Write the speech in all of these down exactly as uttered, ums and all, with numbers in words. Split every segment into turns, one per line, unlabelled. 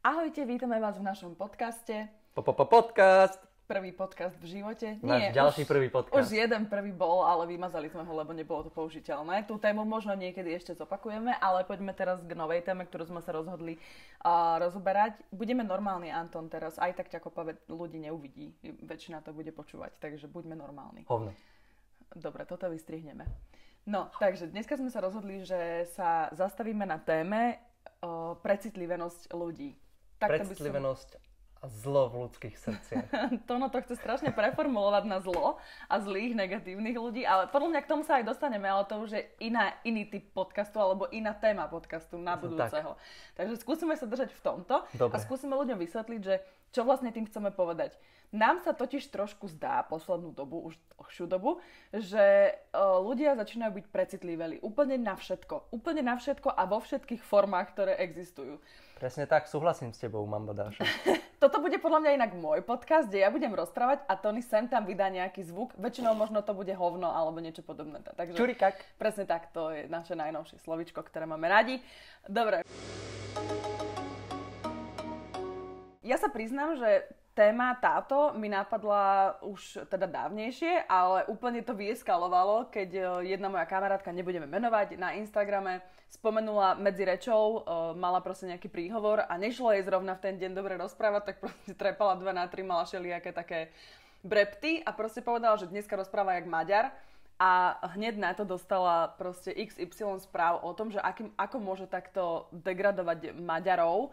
Ahojte, vítame vás v našom podcaste.
Podcast.
Prvý podcast v živote.
Náš ďalší
už,
prvý podcast.
Už jeden prvý bol, ale vymazali sme ho, lebo nebolo to použiteľné. Tú tému možno niekedy ešte zopakujeme, ale poďme teraz k novej téme, ktorú sme sa rozhodli uh, rozoberať. Budeme normálni, Anton, teraz. Aj tak ťa kopa ľudí neuvidí. Väčšina to bude počúvať, takže buďme normálni.
Hovno.
Dobre, toto vystrihneme. No, takže dneska sme sa rozhodli, že sa zastavíme na téme uh, precitlivenosť ľudí.
Precitlivenosť som... a zlo v ľudských srdciach.
Tono to chce strašne preformulovať na zlo a zlých, negatívnych ľudí, ale podľa mňa k tomu sa aj dostaneme, ale to už je iná, iný typ podcastu alebo iná téma podcastu na budúceho. Tak. Takže skúsime sa držať v tomto.
Dobre.
A skúsime ľuďom vysvetliť, že čo vlastne tým chceme povedať. Nám sa totiž trošku zdá poslednú dobu, už dlhšiu dobu, že uh, ľudia začínajú byť precitliveli úplne na všetko. Úplne na všetko a vo všetkých formách, ktoré existujú.
Presne tak, súhlasím s tebou, Mamba Dáša.
Toto bude podľa mňa inak môj podcast, kde ja budem rozprávať a Tony sem tam vydá nejaký zvuk. Väčšinou možno to bude hovno alebo niečo podobné. Takže
Čurikak.
Presne tak, to je naše najnovšie slovíčko, ktoré máme radi. Dobre. Ja sa priznám, že téma táto mi napadla už teda dávnejšie, ale úplne to vyeskalovalo, keď jedna moja kamarátka, nebudeme menovať, na Instagrame spomenula medzi rečou, mala proste nejaký príhovor a nešlo jej zrovna v ten deň dobre rozprávať, tak proste trepala dva na tri, mala všelijaké také brepty a proste povedala, že dneska rozpráva jak Maďar a hneď na to dostala proste iks ypsilon správ o tom, že akým, ako môže takto degradovať Maďarov,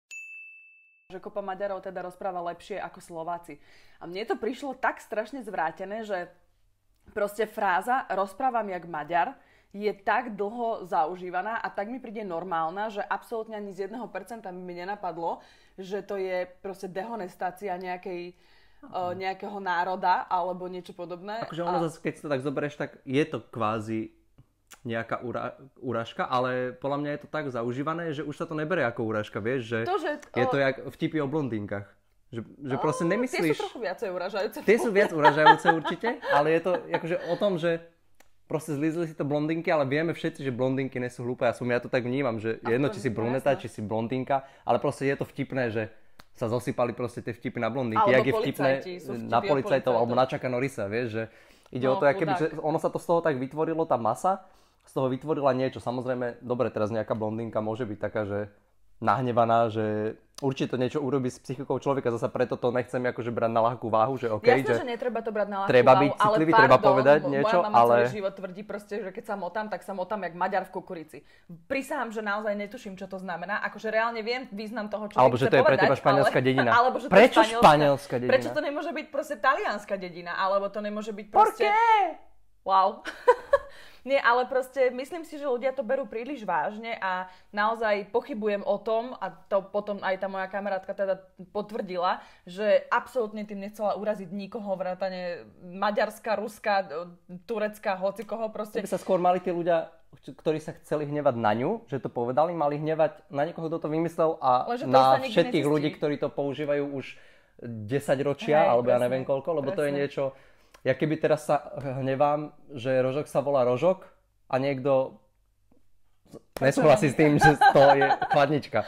že kopa Maďarov teda rozpráva lepšie ako Slováci. A mne to prišlo tak strašne zvrátené, že proste fráza rozprávam jak Maďar je tak dlho zaužívaná a tak mi príde normálna, že absolútne ani z jedného percenta mi nenapadlo, že to je proste dehonestácia nejakej, uh, nejakého národa alebo niečo podobné.
Akože ono
a...
zase, keď si to tak zoberieš, tak je to kvázi nejaká urážka, ale podľa mňa je to tak zaužívané, že už sa to neberie ako urážka, vieš, že,
to, že
je
o...
to jak vtipy o blondínkach. Že, že
o,
proste nemyslíš...
Tie sú trochu viacej uražajúce.
Tie sú viac uražajúce určite, ale je to akože o tom, že proste zlízli si to blondinky, ale vieme všetci, že blondinky nie sú hlúpe. Ja, som, ja to tak vnímam, že je jedno, či si bruneta, či si blondinka, ale proste je to vtipné, že sa zosypali proste tie vtipy na blondinky.
Alebo
jak je vtipné na policajtov, alebo na Chucka Norrisa, vieš, že ide no, o to, keby, že ono sa to z toho tak vytvorilo, tá masa, z toho vytvorila niečo. Samozrejme, dobre, teraz nejaká blondinka môže byť taká, že nahnevaná, že určite to niečo urobí s psychikou človeka, zasa preto to nechcem akože brať na ľahkú váhu, že okej,
okay,
že...
Jasne, že netreba to brať na ľahkú
treba
váhu,
byť citlivý,
ale
treba
pardon,
povedať niečo,
moja mama
ale...
celý život tvrdí proste, že keď sa motám, tak sa motám jak Maďar v kukurici. Prisahám, že naozaj netuším, čo to znamená, akože reálne viem význam toho, čo
alebo
chce
že to je
povedať,
pre teba španielská
ale...
dedina.
alebo že to
Prečo
je
španielská dedina?
Prečo to nemôže byť proste talianská dedina, alebo to nemôže byť proste...
Porqué?
Wow. Nie, ale proste myslím si, že ľudia to berú príliš vážne a naozaj pochybujem o tom, a to potom aj tá moja kamarátka teda potvrdila, že absolútne tým nechcela uraziť nikoho, vrátane Maďarska, Ruska, Turecka, hocikoho proste.
To by sa skôr mali tí ľudia, ktorí sa chceli hnevať na ňu, že to povedali, mali hnevať na niekoho, kto to vymyslel a na všetkých ľudí, ktorí to používajú už desať ročia, Hej, alebo presne, ja neviem koľko, lebo presne. To je niečo... Ja keby teraz sa hnevám, že rožok sa volá rožok a niekto nesúhlasí s tým, že to je chladnička.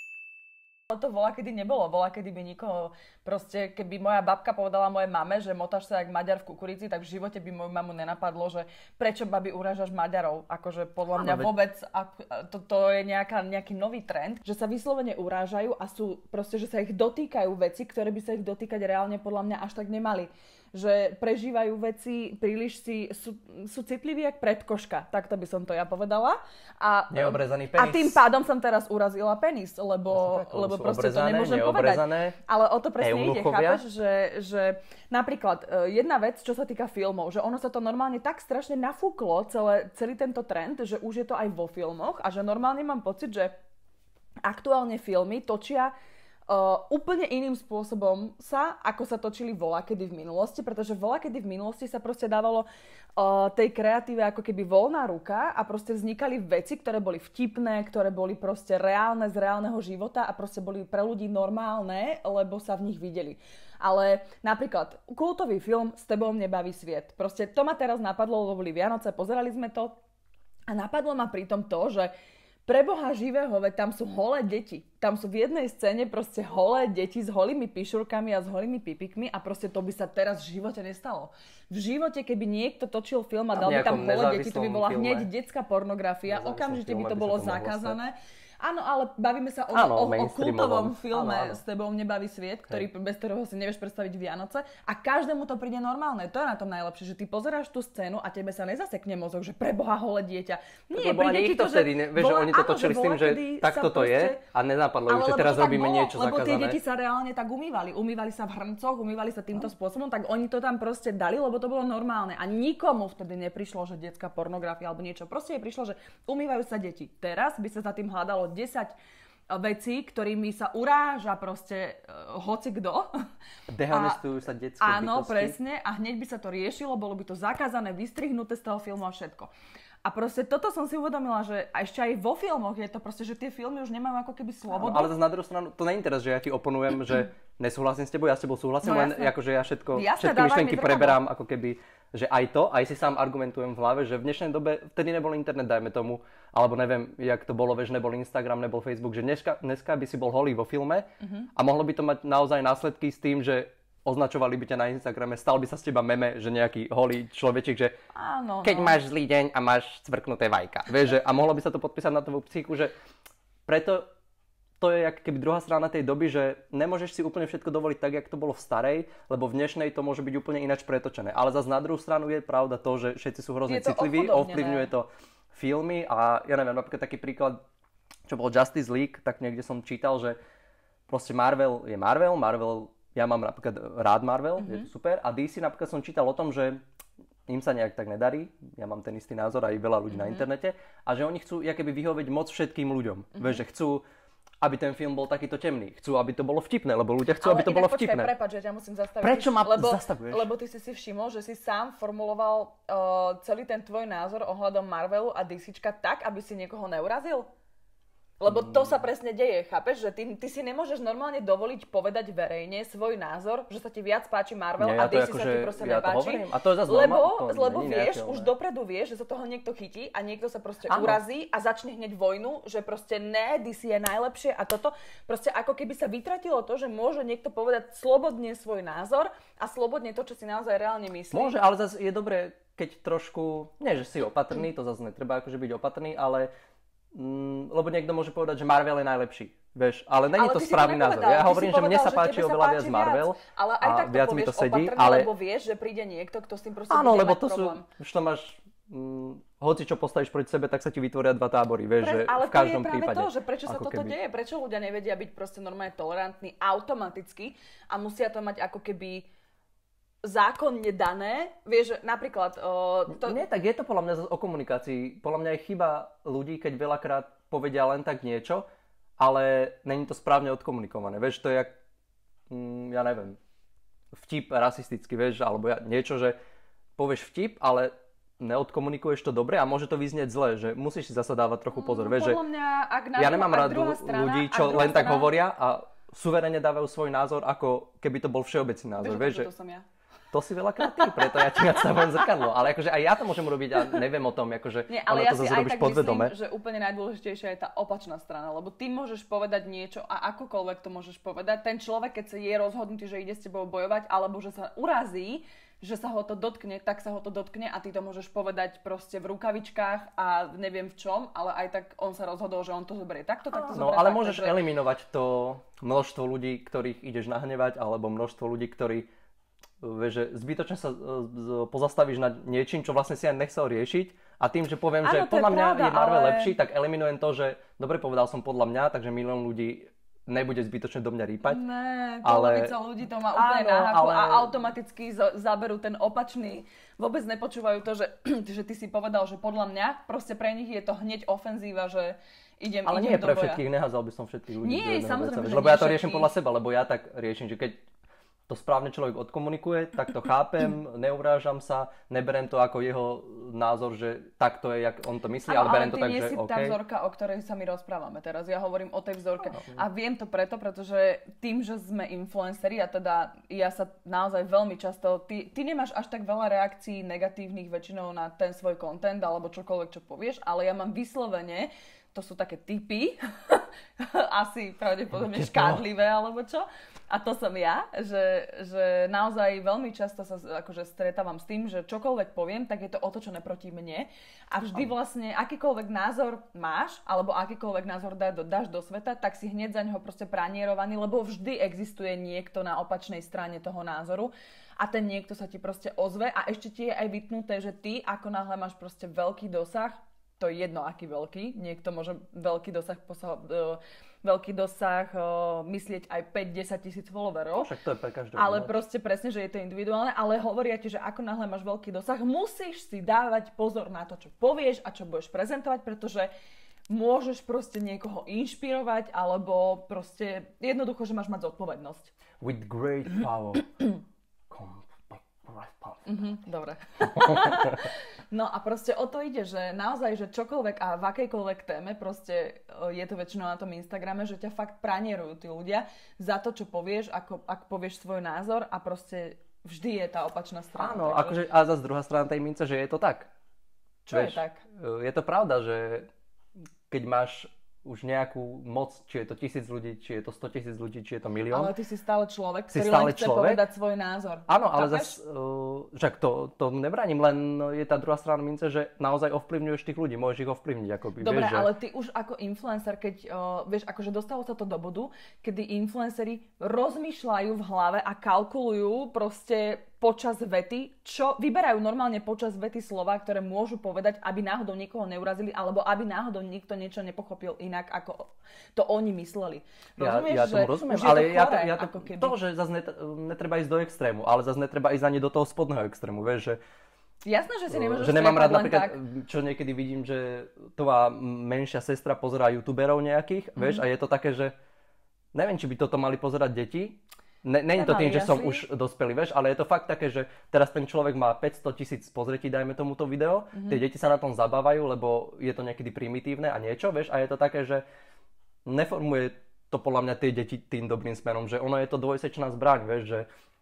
To volá, kedy nebolo. Volá, kedy by nikoho... Proste, keby moja babka povedala mojej mame, že motáš sa jak Maďar v kukurici, tak v živote by moju mamu nenapadlo, že prečo, babi, urážaš Maďarov. Akože podľa mňa vôbec... To, to je nejaká, nejaký nový trend, že sa vyslovene urážajú a sú proste, že sa ich dotýkajú veci, ktoré by sa ich dotýkať reálne podľa mňa až tak nemali. Že prežívajú veci, príliš si, sú, sú citliví jak predkoška. Takto by som to ja povedala. A,
neobrezaný penis.
A tým pádom som teraz urazila penis, lebo,
tak,
lebo proste
obrezané,
to nemôžem povedať. Ale o to presne ide, chápeš? Že, že napríklad jedna vec, čo sa týka filmov, že ono sa to normálne tak strašne nafúklo, celé, celý tento trend, že už je to aj vo filmoch a že normálne mám pocit, že aktuálne filmy točia Uh, úplne iným spôsobom sa, ako sa točili volakedy v minulosti, pretože volakedy v minulosti sa proste dávalo uh, tej kreatíve ako keby voľná ruka a proste vznikali veci, ktoré boli vtipné, ktoré boli proste reálne z reálneho života a proste boli pre ľudí normálne, lebo sa v nich videli. Ale napríklad kultový film S tebou nebaví sviet. Proste to ma teraz napadlo, lebo boli Vianoce, pozerali sme to a napadlo ma pritom to, že Preboha živého, veď tam sú holé deti. Tam sú v jednej scéne proste holé deti s holými pišurkami a s holými pipikmi a proste to by sa teraz v živote nestalo. V živote, keby niekto točil film a dal by tam holé deti, to by bola filme. hneď detská pornografia, okamžite by to bolo by zakázané. Áno, ale bavíme sa o,
Áno,
o, o kultovom filme
áno, áno.
S tebou nebaví sviet, ktorý, bez ktorého si nevieš predstaviť Vianoce a každému to príde normálne. To je na tom najlepšie, že ty pozeráš tú scénu a tebe sa nezasekne mozog, že preboha holé dieťa.
Nie, príde ti to, že... Ne, vieš, že oni to točili s tým, že takto to je a nenapadlo ju, že teraz robíme bolo, niečo
lebo
zakázané.
Lebo tie deti sa reálne tak umývali. Umývali sa v hrncoch, umývali sa týmto spôsobom, tak oni to tam proste dali, lebo to bolo normálne. A nikomu vtedy neprišlo, že detská pornografia alebo niečo. Proste jej prišlo, že umývajú sa deti. Teraz by sa za tým hľadalo desať veci, ktorými sa uráža proste uh, hocikdo.
Dehonestujú sa detské
Áno,
bytosti.
presne. A hneď by sa to riešilo, bolo by to zakázané, vystrihnuté z toho filmu a všetko. A proste toto som si uvedomila, že a ešte aj vo filmoch je to proste, že tie filmy už nemajú ako keby slobodu.
No, ale zase na druhú stranu, to nie je teraz, že ja ti oponujem, že nesúhlasím s tebou, ja s tebou súhlasím, no, len akože ja všetko, jasne, všetky myšlenky preberám ako keby, že aj to, aj si sám argumentujem v hlave, že v dnešnej dobe, vtedy nebol internet, dajme tomu, alebo neviem, jak to bolo, vieš, nebol Instagram, nebol Facebook, že dneska, dneska by si bol holý vo filme uh-huh. a mohlo by to mať naozaj následky s tým, že označovali by ťa na Instagrame, stal by sa z teba meme, že nejaký holý človečik, že
áno,
keď
no.
máš zlý deň a máš cvrknuté vajka. Vieš, že, a mohlo by sa to podpísať na tvoju psychiku, že preto to je jak keby druhá strana tej doby, že nemôžeš si úplne všetko dovoliť tak, jak to bolo v starej, lebo v dnešnej to môže byť úplne ináč pretočené. Ale zase na druhú stranu je pravda to, že všetci sú hrozne citliví, ovplyvňuje to filmy a ja neviem, napríklad taký príklad, čo bol Justice League, tak niekde som čítal, že proste Marvel je Marvel, Marvel ja mám napríklad rád Marvel, mm-hmm. je to super. A dé cé napríklad som čítal o tom, že im sa nejak tak nedarí. Ja mám ten istý názor aj veľa ľudí mm-hmm. na internete. A že oni chcú jakoby vyhovieť moc všetkým ľuďom. Mm-hmm. Vieš, že chcú, aby ten film bol takýto temný. Chcú, aby to bolo vtipné, lebo ľudia chcú, ale aby to bolo vtipné.
Ale prepáč, že ťa musím zastaviť.
Prečo ma
lebo,
zastavuješ?
Lebo ty si si všimol, že si sám formuloval uh, celý ten tvoj názor ohľadom Marvelu a DCčka tak, aby si niekoho neurazil? Lebo to sa presne deje, chápeš? Že ty, ty si nemôžeš normálne dovoliť povedať verejne svoj názor, že sa ti viac páči Marvel
Nie,
a
ja
dé cé
ako,
sa ti proste
ja
nepáči.
A to je zase
lebo
normal, to
lebo vieš,
neateľné.
už dopredu vieš, že sa toho niekto chytí a niekto sa proste
Áno.
urazí a začne hneď vojnu, že proste ne, dé cé je najlepšie a toto. Proste ako keby sa vytratilo to, že môže niekto povedať slobodne svoj názor a slobodne to, čo si naozaj reálne myslí.
Môže, ale zase je dobré, keď trošku, nie že si opatrný, to zase netreba akože byť opatrný, ale Mm, lebo niekto môže povedať, že Marvel je najlepší, vieš, ale není to správny názor. Ja hovorím, že mne sa páči oveľa viac Marvel
ale aj tak
a viac
to
mi to
povieš
sedí,
opatrne,
ale
lebo vieš, že príde niekto, kto s tým proste
áno,
bude
lebo
mať
to
problém.
sú, už to máš, mm, hoci čo postavíš proti sebe, tak sa ti vytvoria dva tábory, vieš,
Pre,
že
ale
v každom
prípade. Ale to je práve
prípade,
to, že prečo sa toto
keby... deje,
prečo ľudia nevedia byť proste normálne tolerantní automaticky a musia to mať ako keby zákonne dané, vieš, napríklad... Uh, to...
Nie, tak je to podľa mňa o komunikácii. Podľa mňa je chyba ľudí, keď veľakrát povedia len tak niečo, ale není to správne odkomunikované. Vieš, to je jak, mm, ja neviem, vtip rasistický, vieš, alebo ja, niečo, že povieš vtip, ale neodkomunikuješ to dobre a môže to vyznieť zle, že musíš si zasa dávať trochu pozor.
No,
vieš,
podľa mňa, ak na
ja nemám rád
strana,
ľudí, čo len
strana...
tak hovoria a suverene dávajú svoj názor, ako keby to bol všeobecný názor.
Vieš,
vieš, že...
to som ja.
To si veľakrát ty, preto ja ti nastavujem zrkadlo. Ale akože aj ja to môžem robiť a neviem o tom, akože
Nie, ale
ja
to
zase
si
robíš
aj tak
podvedome.
myslím, že úplne najdôležitejšia je tá opačná strana, lebo ty môžeš povedať niečo a akokoľvek to môžeš povedať. Ten človek, keď sa je rozhodnutý, že ide s tebou bojovať, alebo že sa urazí, že sa ho to dotkne, tak sa ho to dotkne a ty to môžeš povedať proste v rukavičkách a neviem v čom, ale aj tak on sa rozhodol, že on to zoberie takto, tak to
No,
zoberie
ale
takto,
môžeš
že...
eliminovať to množstvo ľudí, ktorých ideš nahnevať, alebo množstvo ľudí, ktorí vieš, že zbytočne sa pozastavíš nad niečím, čo vlastne si aj nechcel riešiť a tým, že poviem,
Áno,
že podľa mňa
pravda,
je Marvel
ale...
lepší, tak eliminujem to, že dobre povedal som podľa mňa, takže milión ľudí nebude zbytočne do mňa rýpať.
Ne,
ale...
polovica ľudí to má úplne
Áno,
na haku
ale...
a automaticky z- zaberú ten opačný. Vôbec nepočúvajú to, že, že ty si povedal, že podľa mňa, proste pre nich je to hneď ofenzíva, že idem,
ale
idem
nie pre
do boja.
všetkých, neházal by som všetkých ľudí.
Nie, samozrejme, že
lebo ja to
všetkých.
riešim podľa seba, lebo ja tak riešim, že keď to správne človek odkomunikuje, tak to chápem, neurážam sa, neberem to ako jeho názor, že takto je, jak on to myslí,
ano,
ale berem
ale
to tak,
nie
že
si
OK.
tá vzorka, o ktorej sa my rozprávame teraz. Ja hovorím o tej vzorke. A viem to preto, pretože tým, že sme influenceri a teda ja sa naozaj veľmi často, ty, ty nemáš až tak veľa reakcií negatívnych väčšinou na ten svoj content alebo čokoľvek, čo povieš, ale ja mám vyslovene to sú také typy, asi pravdepodobne škádlivé alebo čo. A to som ja, že, že naozaj veľmi často sa akože stretávam s tým, že čokoľvek poviem, tak je to otočené proti mne. A vždy vlastne akýkoľvek názor máš, alebo akýkoľvek názor dá, dáš do sveta, tak si hneď za neho proste pranierovaný, lebo vždy existuje niekto na opačnej strane toho názoru. A ten niekto sa ti proste ozve a ešte ti je aj vytnuté, že ty ako náhle máš proste veľký dosah, to je jedno aký veľký, niekto môže veľký dosah posah, uh, veľký dosah uh, myslieť aj päť až desať tisíc followerov.
Však to je pre každého.
Ale proste presne, že je to individuálne, ale hovoria ti, že ako náhle máš veľký dosah, musíš si dávať pozor na to, čo povieš a čo budeš prezentovať, pretože môžeš proste niekoho inšpirovať, alebo proste jednoducho, že máš mať zodpovednosť.
With great power.
Mhm, dobre. No a proste o to ide, že naozaj, že čokoľvek a v akejkoľvek téme, proste je to väčšinou na tom Instagrame, že ťa fakt pranierujú tí ľudia za to, čo povieš, ako, ak povieš svoj názor a proste vždy je tá opačná strana.
Áno,
takže...
akože, a zase druhá strana tej mince, že je to tak.
Čo Vieš, je tak?
Je to pravda, že keď máš už nejakú moc, či je to tisíc ľudí, či je to sto tisíc ľudí, či je to milión.
Ale ty si stále človek,
si
ktorý
stále
len chce
človek.
povedať svoj názor.
Áno, ale zase, uh, však to, to nebránim, len je tá druhá strana mince, že naozaj ovplyvňuješ tých ľudí, môžeš ich ovplyvniť. Akoby,
Dobre,
vieš, že...
ale ty už ako influencer, keď, uh, vieš, akože dostalo sa to do bodu, kedy influenceri rozmýšľajú v hlave a kalkulujú proste počas vety, čo vyberajú normálne počas vety slova, ktoré môžu povedať, aby náhodou niekoho neurazili, alebo aby náhodou niekto niečo nepochopil inak, ako to oni mysleli.
Rozumieš, ja, ja tomu rozumiem, ale to ja to, ja to, to, že zase net, netreba ísť do extrému, ale zase netreba ísť ani do toho spodného extrému, vieš, že
jasné, že si nemôžeš
že nemám rád napríklad,
tak.
Čo niekedy vidím, že tvoja menšia sestra pozerá youtuberov nejakých, mm-hmm. vieš, a je to také, že neviem, či by toto mali pozerať deti. Ne, není to tým, že som už dospelý, vieš, ale je to fakt také, že teraz ten človek má päťsto tisíc pozretí, dajme tomuto video, mm-hmm. tie deti sa na tom zabávajú, lebo je to niekedy primitívne a niečo, vieš, a je to také, že neformuje to podľa mňa tie deti tým dobrým smerom, že ono je to dvojsečná zbraň, vieš, že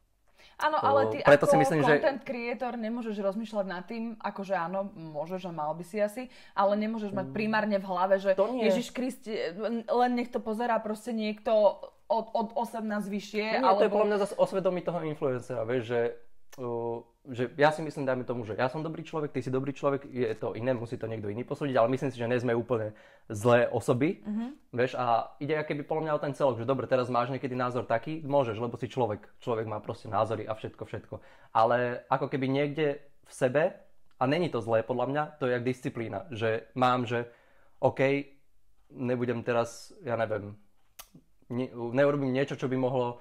áno, ale ty
preto
ako
si myslím,
content
že...
creator nemôžeš rozmýšľať nad tým, akože áno, môžeš a mal by si asi, ale nemôžeš mať primárne v hlave, že Ježiš Kristi, len nech to pozerá proste niekto od, od osemnásť vyššie.
Nie, alebo... to je podľa mňa zase osvedomí toho influencera, vieš, že, uh, že ja si myslím, dajme tomu, že ja som dobrý človek, ty si dobrý človek, je to iné, musí to niekto iný posúdiť, ale myslím si, že nie sme úplne zlé osoby, mm-hmm. vieš, a ide akéby podľa mňa o ten celok, že dobre, teraz máš niekedy názor taký, môžeš, lebo si človek, človek má proste názory a všetko, všetko, ale ako keby niekde v sebe, a není to zlé podľa mňa, to je jak disciplína, že mám, že OK, nebudem teraz, ja neviem, ne, neurobím niečo, čo by mohlo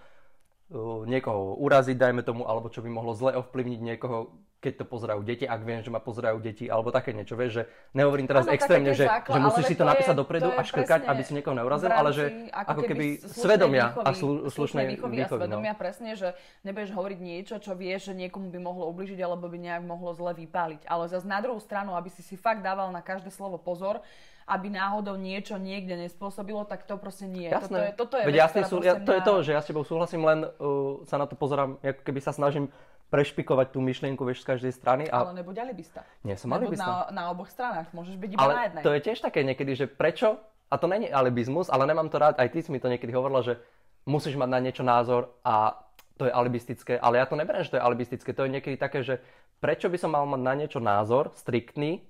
uh, niekoho uraziť, dajme tomu, alebo čo by mohlo zle ovplyvniť niekoho, keď to pozerajú deti, ak viem, že ma pozerajú deti, alebo také niečo, vieš, že nehovorím teraz ano, extrémne, že, zákl, že musíš si to, to napísať dopredu a škrkať, aby si niekoho neurazil, ale že ako, ako keby svedomia výchovy, a slu, slušnej výchovy, výchovy,
a svedomia, no. Presne, že nebudeš hovoriť niečo, čo vieš, že niekomu by mohlo ubližiť, alebo by nejak mohlo zle vypáliť. Ale zase na druhú stranu, aby si si fakt dával na každé slovo pozor, aby náhodou niečo niekde nespôsobilo, tak to proste nie.
Jasné.
Toto je, toto je
Veď
vec,
jasný, sú, ja, to
na...
je to, že ja s tebou súhlasím, len uh, sa na to pozerám, ako keby sa snažím prešpikovať tú myšlienku, vieš, z každej strany. A...
Ale nebuď alibista.
Nie som alibista.
Na, na oboch stranách, môžeš byť iba
ale
na jednej.
To je tiež také niekedy, že prečo, a to není alibizmus, ale nemám to rád, aj ty si mi to niekedy hovorila, že musíš mať na niečo názor a to je alibistické, ale ja to neberiem, že to je alibistické, to je niekedy také, že prečo by som mal mať na niečo názor, striktný,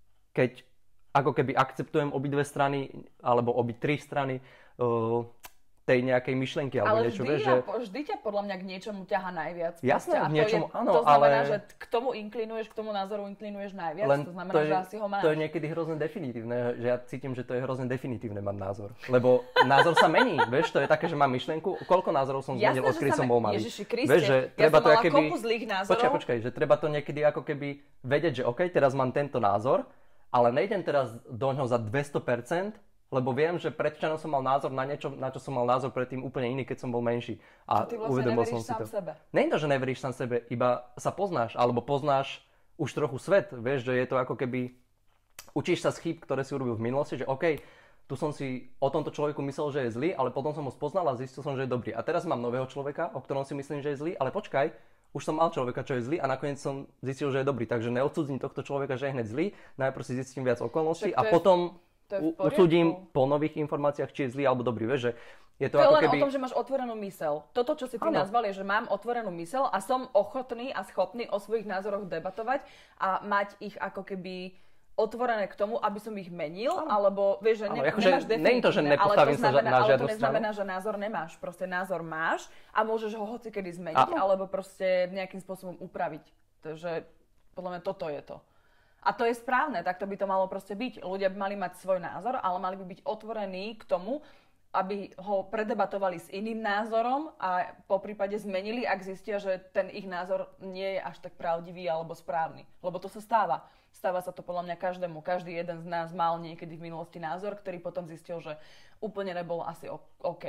keď ako keby akceptujem obidve strany, alebo obi tri strany uh, tej nejakej myšlienky, alebo
ale
niečo,
vždy,
vieš,
ja,
že...
vždy ťa podľa mňa k niečomu ťaha najviac.
Jasné,
k
niečomu,
je,
áno,
to znamená,
ale...
že k tomu inklinuješ, k tomu názoru inklinuješ najviac,
len
to znamená,
to je,
že asi ho máš.
To je niekedy hrozne definitívne, že ja cítim, že to je hrozne definitívne mať názor. Lebo názor sa mení, vieš, to je také, že mám myšlienku, koľko názorov som zmenil, odkedy som bol malý.
Ježiši Kriste,
vieš, že treba
ja som
to
mala
keby...
kopu zlých názorov.
Počkaj, počkaj, že treba to niekedy ako keby vedieť, že OK, teraz mám tento názor, ale nejdem teraz doňho za dvesto percent, lebo viem, že predčanom som mal názor na niečo, na čo som mal názor predtým úplne iný, keď som bol menší. A
ty vlastne
uvedomil som si to.
Sebe.
Nie je to, že neveríš sám sebe, iba sa poznáš, alebo poznáš už trochu svet. Vieš, že je to ako keby... Učíš sa z chýb, ktoré si urobil v minulosti, že OK, tu som si o tomto človeku myslel, že je zlý, ale potom som ho spoznal a zistil som, že je dobrý. A teraz mám nového človeka, o ktorom si myslím, že je zlý, ale počkaj, už som mal človeka, čo je zlý a nakoniec som zistil, že je dobrý. Takže neodsudzím tohto človeka, že je hneď zlý, najprv si zistím viac okolností a potom usúdim po nových informáciách, či je zlý alebo dobrý, vieš, že je to,
to
ako
je len
keby...
o tom, že máš otvorenú myseľ. Toto, čo si ty ano. nazval, je, že mám otvorenú myseľ a som ochotný a schopný o svojich názoroch debatovať a mať ich ako keby otvorené k tomu, aby som ich menil, ano. alebo vieš, že ne,
akože
nemáš definitívne,
to, že nepostavím sa na, na
ale to
neznamená,
stranu. Že názor nemáš. Proste názor máš a môžeš ho hocikedy zmeniť, ano. alebo proste nejakým spôsobom upraviť. Takže podľa mňa toto je to. A to je správne, tak to by to malo proste byť. Ľudia by mali mať svoj názor, ale mali by byť otvorení k tomu, aby ho predebatovali s iným názorom a po prípade zmenili, ak zistia, že ten ich názor nie je až tak pravdivý alebo správny. Lebo to sa stáva. Stáva sa to podľa mňa každému. Každý jeden z nás mal niekedy v minulosti názor, ktorý potom zistil, že úplne nebol asi OK.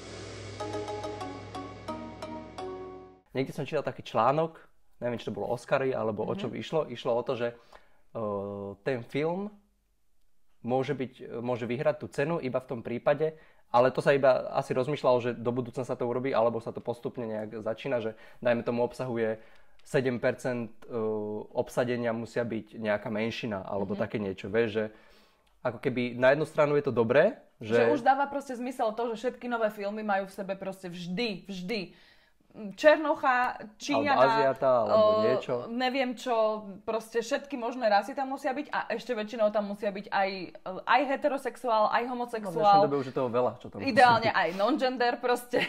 Niekde som čítal taký článok, neviem, či to bolo Oscary, alebo mm-hmm. o čo išlo. Išlo o to, že uh, ten film môže, byť, môže vyhrať tú cenu iba v tom prípade, ale to sa iba asi rozmýšľalo, že do budúcna sa to urobí, alebo sa to postupne nejak začína, že dajme tomu obsahuje sedem percent uh, obsadenia musia byť nejaká menšina, alebo mm-hmm. také niečo. Vieš, že ako keby na jednu stranu je to dobré, že...
Že už dáva proste zmysel to, že všetky nové filmy majú v sebe proste vždy, vždy Černocha, Číňana,
alebo Aziata, alebo
uh,
niečo.
Neviem čo, proste všetky možné rasy tam musia byť a ešte väčšinou tam musia byť aj, aj heterosexuál, aj homosexuál.
No v dnešnej dobe už je toho veľa, čo tam
ideálne aj non-gender proste.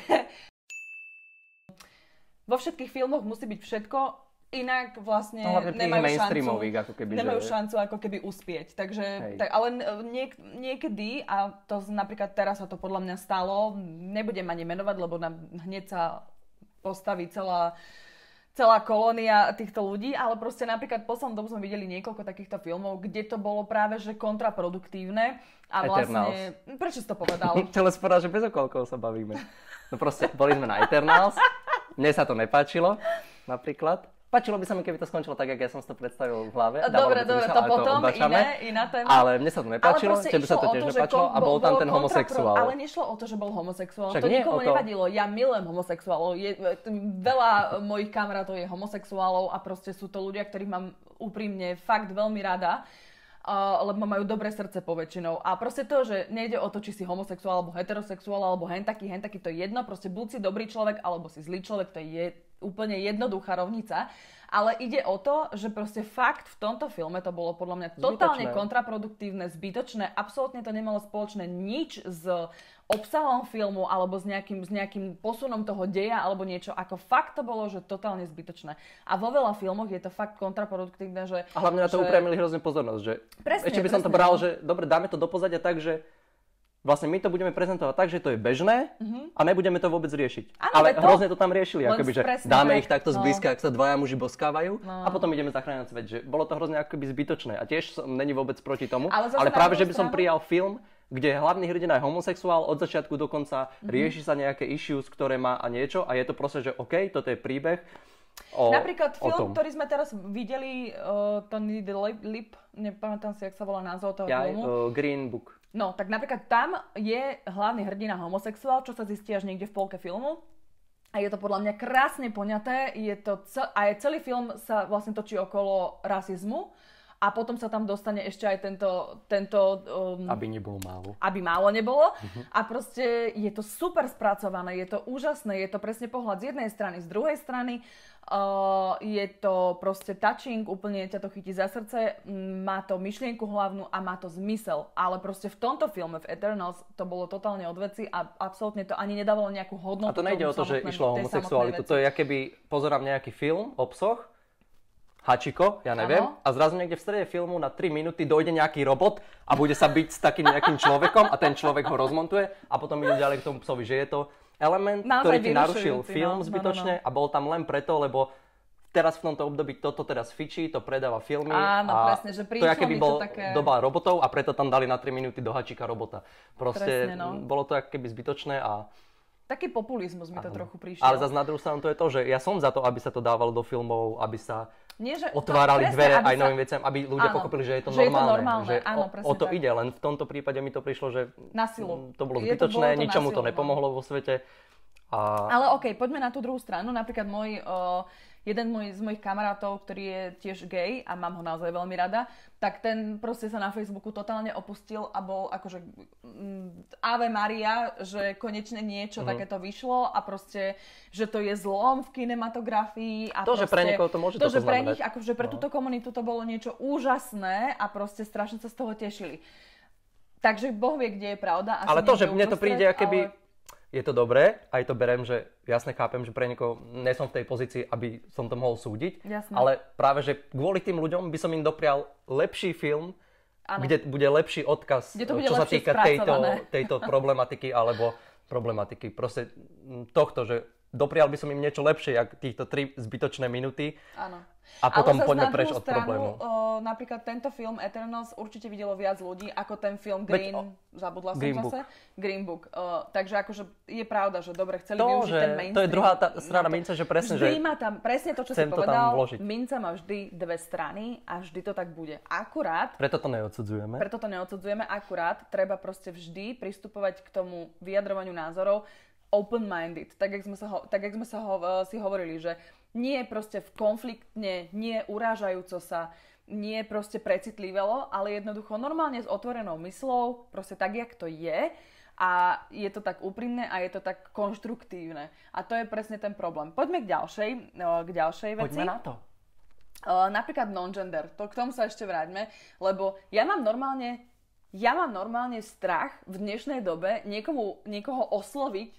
Vo všetkých filmoch musí byť všetko, inak vlastne
no,
nemajú šancu,
ako keby,
nemajú
že...
šancu ako keby uspieť. Takže, tak, ale niek- niekedy, a to napríklad teraz sa to podľa mňa stalo, nebudem ani menovať, lebo nám hneď sa postaví celá, celá kolónia týchto ľudí, ale proste napríklad v poslednom dobu sme videli niekoľko takýchto filmov, kde to bolo práve že kontraproduktívne. A vlastne...
Eternals.
Prečo si to povedal?
Chcel som povedať, že bez okolkov sa bavíme. No proste, boli sme na Eternals, mne sa to nepáčilo, napríklad. Páčilo by sa mi, keby to skončilo tak, jak ja som si to predstavil v hlave.
Dobre, dobre, to potom to iné, iná téma.
Ale mne sa to nepáčilo, tebe sa to tiež nepáčilo a bol tam ten homosexuál.
Ale nešlo o to, že bol homosexuál, však to nikomu nevadilo. Ja milujem homosexuálov, je, veľa mojich kamarátov je homosexuálov a proste sú to ľudia, ktorých mám úprimne fakt veľmi rada. Uh, lebo majú dobré srdce poväčšinou. A proste to, že nejde o to, či si homosexuál, alebo heterosexuál, alebo hen taký, hen taký, to je jedno. Proste buď si dobrý človek, alebo si zlý človek, to je úplne jednoduchá rovnica. Ale ide o to, že proste fakt v tomto filme to bolo podľa mňa totálne zbytočné. kontraproduktívne, zbytočné. Absolútne to nemalo spoločné nič s obsahom filmu alebo s nejakým, s nejakým posunom toho deja alebo niečo. Ako fakt to bolo, že totálne zbytočné. A vo veľa filmoch je to fakt kontraproduktívne, že...
A hlavne na to že... upriamili hrozne pozornosť, že...
Presne,
ešte by som
presne,
to bral,
no.
že dobre, dáme to do pozadia tak, že vlastne my to budeme prezentovať tak, že to je bežné uh-huh. a nebudeme to vôbec riešiť.
Ano,
ale
to...
hrozne to tam riešili, akoby, že dáme
tak.
ich takto
no.
zblízka, ak sa dvaja muži boskávajú no. a potom ideme zachrániť svet. Že bolo to hrozne akoby zbytočné a tiež som, není vôbec proti tomu, ale, ale práve, že by som prijal film, kde hlavný hrdina je homosexuál, od začiatku do konca uh-huh. rieši sa nejaké issues, ktoré má a niečo a je to proste, že OK, toto je príbeh. O,
Napríklad film, ktorý sme teraz videli, uh, Tony the Lip, nepamätám si, jak sa volá názov toho
ja,
filmu.
Uh, Green Book.
No, tak napríklad tam je hlavný hrdina homosexuál, čo sa zistí až niekde v polke filmu. A je to podľa mňa krásne poňaté. Je to cel- a je celý film sa vlastne točí okolo rasizmu. A potom sa tam dostane ešte aj tento... tento um,
aby nebolo málo.
Aby málo nebolo. Uh-huh. A proste je to super spracované, je to úžasné, je to presne pohľad z jednej strany, z druhej strany. Uh, je to proste touching, úplne ťa to chytí za srdce, má to myšlienku hlavnú a má to zmysel. Ale proste v tomto filme, v Eternals, to bolo totálne od veci a absolútne to ani nedávalo nejakú hodnotu.
A to nejde o to, že išlo o homosexualitu. To je, keby pozerám nejaký film o psoch, Hachiko, ja neviem, ano. A zrazu niekde v strede filmu na tri minúty dojde nejaký robot a bude sa byť s takým nejakým človekom a ten človek ho rozmontuje a potom ide ďalej k tomu psovi, že je to element, naozaj ktorý ti narušil film no, zbytočne no, no, no. a bol tam len preto, lebo teraz v tomto období toto teraz fičí, to predáva filmy.
Áno,
a
presne, že
to je, keby bol
také...
doba robotov a preto tam dali na tri minúty do Hachika robota. Proste presne, no. bolo to keby zbytočné a
taký populizmus mi to
Aha.
trochu prišiel.
Ale zase na druhú stranu to je to, že ja som za to, aby sa to dávalo do filmov, aby sa
Nie, že
otvárali
to,
dvere
presne,
aj
sa...
novým veciam, aby ľudia
áno,
pochopili, že je to
že
normálne.
Je to normálne.
Že
áno,
o, o to
tak.
ide, len v tomto prípade mi to prišlo, že
na silu.
to bolo
je
zbytočné,
to, bolo to
ničomu
silu,
to nepomohlo no. vo svete. A...
Ale okej, okay, poďme na tú druhú stranu. Napríklad môj uh, jeden môj, z mojich kamarátov, ktorý je tiež gay a mám ho naozaj veľmi rada, tak ten proste sa na Facebooku totálne opustil a bol akože mm, Ave Maria, že konečne niečo uh-huh. takéto vyšlo a proste, že to je zlom v kinematografii. A
to,
proste,
že pre niekoho to môže
to,
to
že pre
znamenať.
nich, akože pre no. túto komunitu to bolo niečo úžasné a proste strašne sa z toho tešili. Takže Boh vie, kde je pravda. Asi
ale to, že mne to príde, keby...
Ale...
Je to dobré, aj to berem, že jasne chápem, že pre niekoho nie som v tej pozícii, aby som to mohol súdiť,
jasne.
Ale práve, že kvôli tým ľuďom by som im doprial lepší film, ano. Kde bude lepší odkaz,
bude
čo sa týka tejto, tejto problematiky alebo problematiky. Proste tohto, že doprial by som im niečo lepšie, jak týchto tri zbytočné minúty.
Áno.
A potom poďme preč od
stranu,
problému.
O, napríklad tento film Eternals určite videlo viac ľudí ako ten film Green, Veď, o, zabudla som
Green
zase,
Book.
Green Book. O, takže akože je pravda, že dobre, chceli
to,
využiť
že,
ten mainstream.
To je druhá tá strana mince, že presne,
vždy
že
má tam, presne to, čo si povedal, minca má vždy dve strany a vždy to tak bude. Akurát,
preto to neodsudzujeme.
Preto to neodsudzujeme, akurát treba proste vždy pristupovať k tomu vyjadrovaniu názorov open-minded, tak jak sme, sa ho, tak jak sme sa ho, si hovorili, že nie proste v konfliktne, nie urážajúco sa, nie proste precitlivelo, ale jednoducho normálne s otvorenou myslou, proste tak, jak to je a je to tak úprimné a je to tak konštruktívne. A to je presne ten problém. Poďme k ďalšej, k ďalšej veci.
Poďme na to.
Napríklad non-gender, to, k tomu sa ešte vráťme, lebo ja mám normálne, ja mám normálne strach v dnešnej dobe niekomu, niekoho osloviť,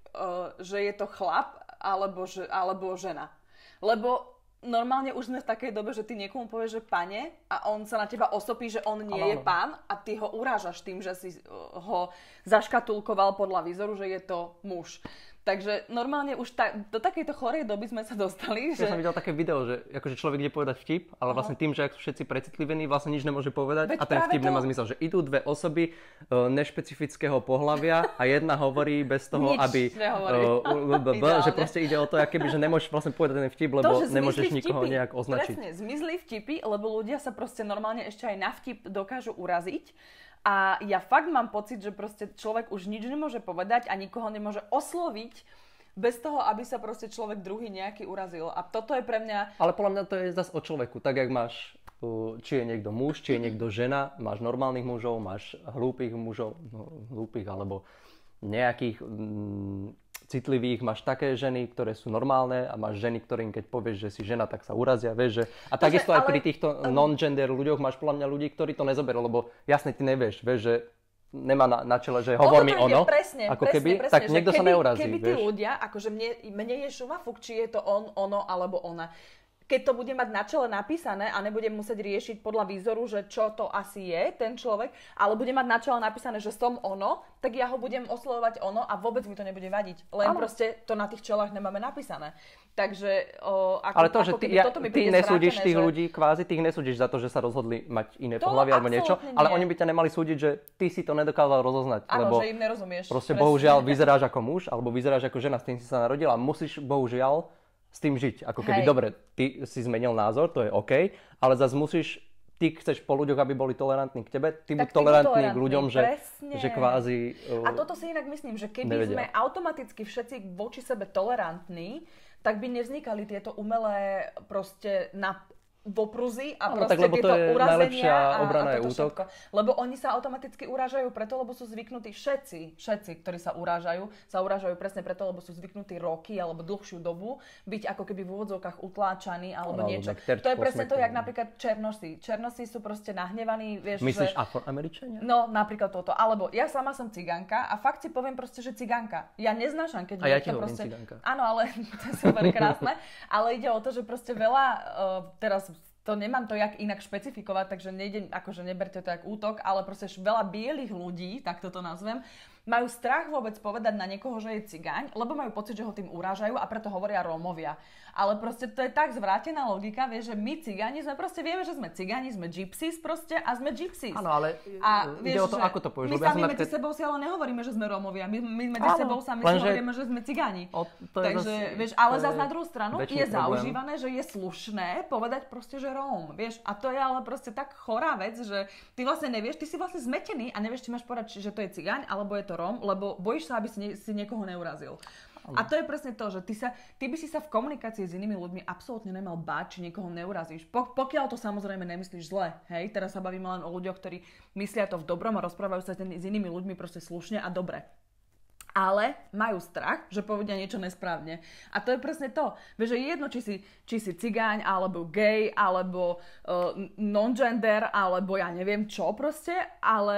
že je to chlap alebo, že, alebo žena. Lebo normálne už sme v takej dobe, že ty niekomu povieš, že pane a on sa na teba osopí, že on nie ano, je pán a ty ho urážaš tým, že si ho zaškatulkoval podľa výzoru, že je to muž. Takže normálne už ta, do takejto chorej doby sme sa dostali, že...
Ja som videl také video, že akože človek ide povedať vtip, ale vlastne tým, že ak sú všetci precitlivení, vlastne nič nemôže povedať. Veď a ten vtip to... nemá zmysel, že idú dve osoby uh, nešpecifického pohlavia a jedna hovorí bez toho,
nič
aby... Uh, že proste ide o to, keby, že nemôžeš vlastne povedať ten vtip, lebo to, nemôžeš nikoho vtipy, nejak označiť.
Presne, zmizli vtipy, lebo ľudia sa proste normálne ešte aj na vtip dokážu uraziť. A ja fakt mám pocit, že proste človek už nič nemôže povedať a nikoho nemôže osloviť bez toho, aby sa proste človek druhý nejaký urazil. A toto je pre mňa...
Ale podľa mňa to je zase o človeku. Tak, jak máš, či je niekto muž, či je niekto žena, máš normálnych mužov, máš hlúpych mužov, no, hlúpych alebo nejakých mm, citlivých, máš také ženy, ktoré sú normálne a máš ženy, ktorým keď povieš, že si žena, tak sa urazia, vieš, že... A takisto aj ale... pri týchto non-gender ľuďoch máš podľa mňa ľudí, ktorí to nezoberú, lebo jasne ty nevieš, vieš, že nemá na, na čele, že hovor mi ono,
presne,
ako
presne,
keby,
presne,
tak niekto
keby,
sa neurazí,
keby
vieš.
tí ľudia, akože mne, mne je šumafuk, či je to on, ono alebo ona. Keď to bude mať na čele napísané a nebudem musieť riešiť podľa výzoru, že čo to asi je, ten človek, ale bude mať na čele napísané, že som ono, tak ja ho budem oslovovať ono a vôbec mi to nebude vadiť. Len ano. Proste to na tých čelách nemáme napísané. Takže o, ako,
ale to, že
ako
ty,
ja,
toto mi ty nesúdiš tých
že...
ľudí, kvázi ty ich nesúdiš za to, že sa rozhodli mať iné pohlavie alebo niečo, nie. Ale oni by ťa nemali súdiť, že ty si to nedokázal rozoznať.
Áno,
lebo
že im nerozumieš.
Proste presne. Bohužiaľ vyzeráš ako muž alebo vyzeráš ako žena, s tým si sa narodila a musíš bohužiaľ s tým žiť. Ako keby, Hej. dobre, ty si zmenil názor, to je OK, ale zase musíš, ty chceš po ľuďoch, aby boli tolerantní k tebe, ty buď tolerantný k ľuďom, že, že kvázi... Uh,
a toto si inak myslím, že keby nevedia. Sme automaticky všetci voči sebe tolerantní, tak by nevznikali tieto umelé proste na... vopruzy a proste
tak,
tieto urazenia a,
obrana
a
je útok.
Všetko. Lebo oni sa automaticky urážajú preto, lebo sú zvyknutí všetci, všetci, ktorí sa urážajú, sa urážajú presne preto, lebo sú zvyknutí roky alebo dlhšiu dobu byť ako keby v úvodzovkách utláčaní alebo no, niečo. To je presne to, jak napríklad černosi. Černosi sú proste nahnevaní, vieš,
myslíš
že...
Afroameričania?
No, napríklad toto. Alebo ja sama som cigánka a fakt si poviem proste, že cigánka. Ja neznášam, keď
a ja
to proste...
cigánka.
Áno, ale to je super krásne. Ale ide o to, že proste veľa uh, teraz to nemám to jak inak špecifikovať, takže nejde, akože neberte to jak útok, ale proste veľa bielých ľudí, tak toto nazvem, majú strach vôbec povedať na niekoho, že je cigáň, lebo majú pocit, že ho tým urážajú a preto hovoria Rómovia. Ale proste to je tak zvrátená logika, vieš, že my cigáni sme proste vieme, že sme cigáni, sme gypsies proste a sme gypsies.
Áno, ale a, ide vieš, o to, ako to povieš.
My sami ja medzi napríklad... sebou si ale nehovoríme, že sme Rómovia, my, my medzi áno, sebou sami si hovoríme, že sme cigáni. O, Takže, zase, vieš, ale zase na druhú stranu je zaužívané, že je slušné povedať proste, že Róm, vieš. A to je ale proste tak chorá vec, že ty vlastne nevieš, ty si vlastne zmetený a nevieš, či máš povedať, že to je cigáň alebo je to Róm, lebo bojíš sa, aby si, nie, si niekoho neurazil. A to je presne to, že ty, sa, ty by si sa v komunikácii s inými ľuďmi absolútne nemal báť, či niekoho neurazíš. Po, pokiaľ to samozrejme nemyslíš zle, hej, teraz sa bavíme len o ľuďoch, ktorí myslia to v dobrom a rozprávajú sa s inými ľuďmi proste slušne a dobre. Ale majú strach, že povedia niečo nesprávne. A to je presne to. Vieš, že je jedno, či si, či si cigáň, alebo gay, alebo uh, non-gender, alebo ja neviem čo proste, ale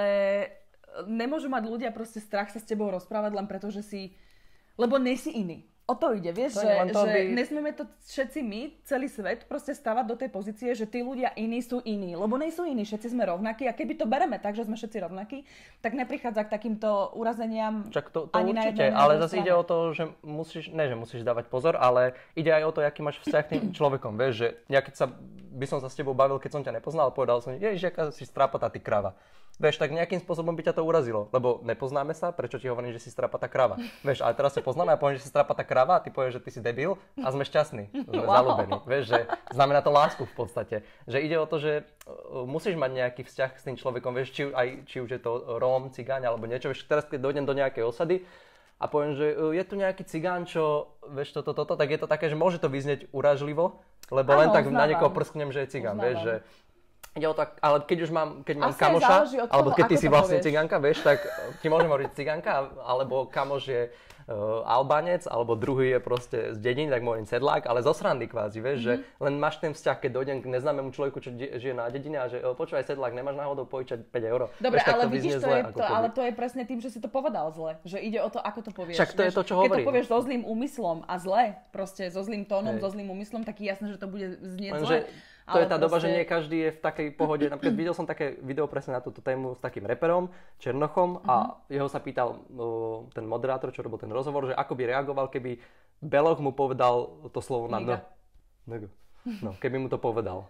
nemôžu mať ľudia proste strach sa s tebou rozprávať len preto, že si... Lebo nie si iný. O to ide, vieš, to že, že by... nesmieme to všetci my, celý svet, proste stavať do tej pozície, že tí ľudia iní sú iní. Lebo nie sú iní, všetci sme rovnakí a keby to bereme tak, že sme všetci rovnakí, tak neprichádza k takýmto urazeniam.
Čak to, to ani určite, na ale zase ide o to, že musíš, ne, že musíš dávať pozor, ale ide aj o to, aký máš vzťah k tým človekom, vieš, že ja keď sa, by som sa s tebou bavil, keď som ťa nepoznal, povedal som, ježiš, aká si strápatá ty krava. Vieš, tak nejakým spôsobom by ťa to urazilo, lebo nepoznáme sa, prečo ti hovorím, že si strapatá krava. Vieš, ale teraz sa poznáme a poviem, že si strapatá krava a ty povieš, že ty si debil a sme šťastní, sme wow. zalúbení. Vieš, že znamená to lásku v podstate. Že ide o to, že musíš mať nejaký vzťah s tým človekom, vieš, či, aj, či už je to Róm, cigáň alebo niečo. Vieš, teraz keď dojdem do nejakej osady a poviem, že je tu nejaký cigán, čo, vieš, toto, toto, tak je to také, že môže to vyznieť urážlivo, lebo ano, len tak uznávam. Na niekoho prsknem, že je cigán, uznávam. Vieš, že ide o to, ale keď už mám, keď mám asi kamoša, toho, alebo keď ty si vlastne povieš. Cigánka, vieš, tak ti môžem hovoriť cigánka, alebo kamoš je uh, Albánec, alebo druhý je proste z dedín, tak môžem sedlák, ale zo srandy kvázi, vieš, mm-hmm. že len máš ten vzťah, keď dojdem k neznámemu človeku, čo de- žije na dedine a že počúvaj sedlák, nemáš náhodou požičať päť eur.
Dobre,
vieš,
ale
to
vidíš, to
zle,
je to, ale to je presne tým, že si to povedal zle, že ide o to, ako to povieš.
Však to vieš, je to, čo hovorím.
Keď to povieš so zlým úmyslom a zle, proste so zlým tónom, Hej. so zlým úmyslom, tak je jasné, že to bude znieť zle.
To ale je tá proste... doba, že nie každý je v takej pohode. Napríklad videl som také video presne na túto tému s takým reperom, Černochom, uh-huh. a jeho sa pýtal uh, ten moderátor, čo robil ten rozhovor, že ako by reagoval, keby Beloch mu povedal to slovo na N. Nega. No, keby mu to povedal.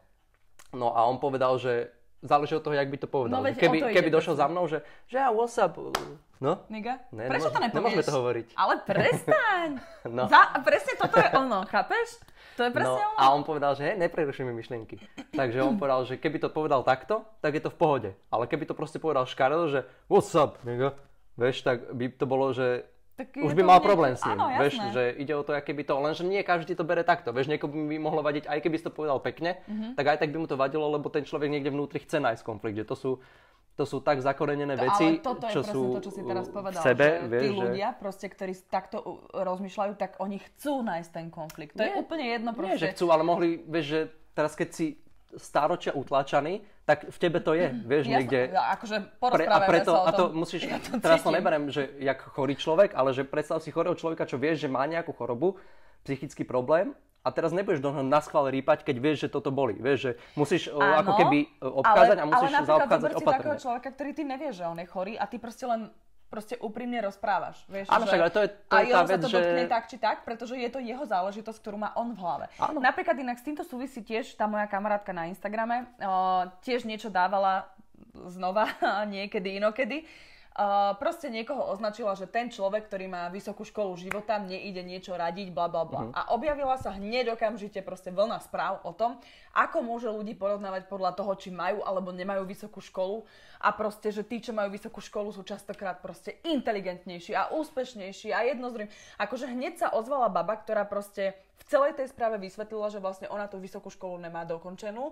No a on povedal, že záleží od toho, jak by to povedal. No, keby keby došiel za mnou, že že ja, what's up? No?
Niga?
Ne,
Prečo
nemôžeme,
to nepovieš?
Nemôžeme to hovoriť.
Ale prestaň! no. Za, presne toto je ono, chápeš? To je presne
no,
ono.
A on povedal, že hej, neprerušuj mi myšlienky. Takže on povedal, že keby to povedal takto, tak je to v pohode. Ale keby to proste povedal škaredo, že what's up, nigga? Vieš, tak by to bolo, že tak už by mal problém s ním. Áno, vieš, že ide o to, aké by to, lenže nie každý to bere takto. Vieš, niekomu by mohlo vadiť, aj keby si to povedal pekne, mm-hmm. tak aj tak by mu to vadilo, lebo ten človek niekde vnútri chce nájsť konflikt. Že to sú To sú tak zakorenené to, veci, čo sú
to, čo si teraz povedal,
v sebe.
Že
vieš,
tí ľudia, proste, ktorí takto rozmýšľajú, tak oni chcú nájsť ten konflikt. To nie, je úplne jedno proste.
Nie, že chcú, ale mohli, vieš, že teraz keď si stáročia utlačaný, tak v tebe to je, vieš, Jasne, niekde.
Akože porozprávajme
a preto,
sa o tom.
A to musíš, ja to teraz to neberiem, že jak chorý človek, ale že predstav si chorého človeka, čo vieš, že má nejakú chorobu, psychický problém, a teraz nebudeš do na schvál rýpať, keď vieš, že toto boli. Vieš, že musíš Áno, ako keby obchádzať ale, a musíš zaobchádzať opatrne. Ale napríklad takého človeka, ktorý ty nevieš, že on je chorý a ty proste len proste úprimne rozprávaš. Vieš, Áno,
že...
však, ale to je, to je tá vec, že... A jeho sa to dotkne
tak či tak, pretože je to jeho záležitosť, ktorú má on v hlave. Áno. Napríklad inak s týmto súvisí tiež tá moja kamarátka na Instagrame. Uh, tiež niečo dávala znova, niekedy inokedy. Uh, proste niekoho označila, že ten človek, ktorý má vysokú školu života, mne ide niečo radiť, bla bla bla. Uh-huh. A objavila sa hneď okamžite proste vlna správ o tom, ako môže ľudí porovnávať podľa toho, či majú alebo nemajú vysokú školu. A proste, že tí, čo majú vysokú školu, sú častokrát proste inteligentnejší a úspešnejší a jednozdrým. Akože hneď sa ozvala baba, ktorá proste v celej tej správe vysvetlila, že vlastne ona tú vysokú školu nemá dokončenú,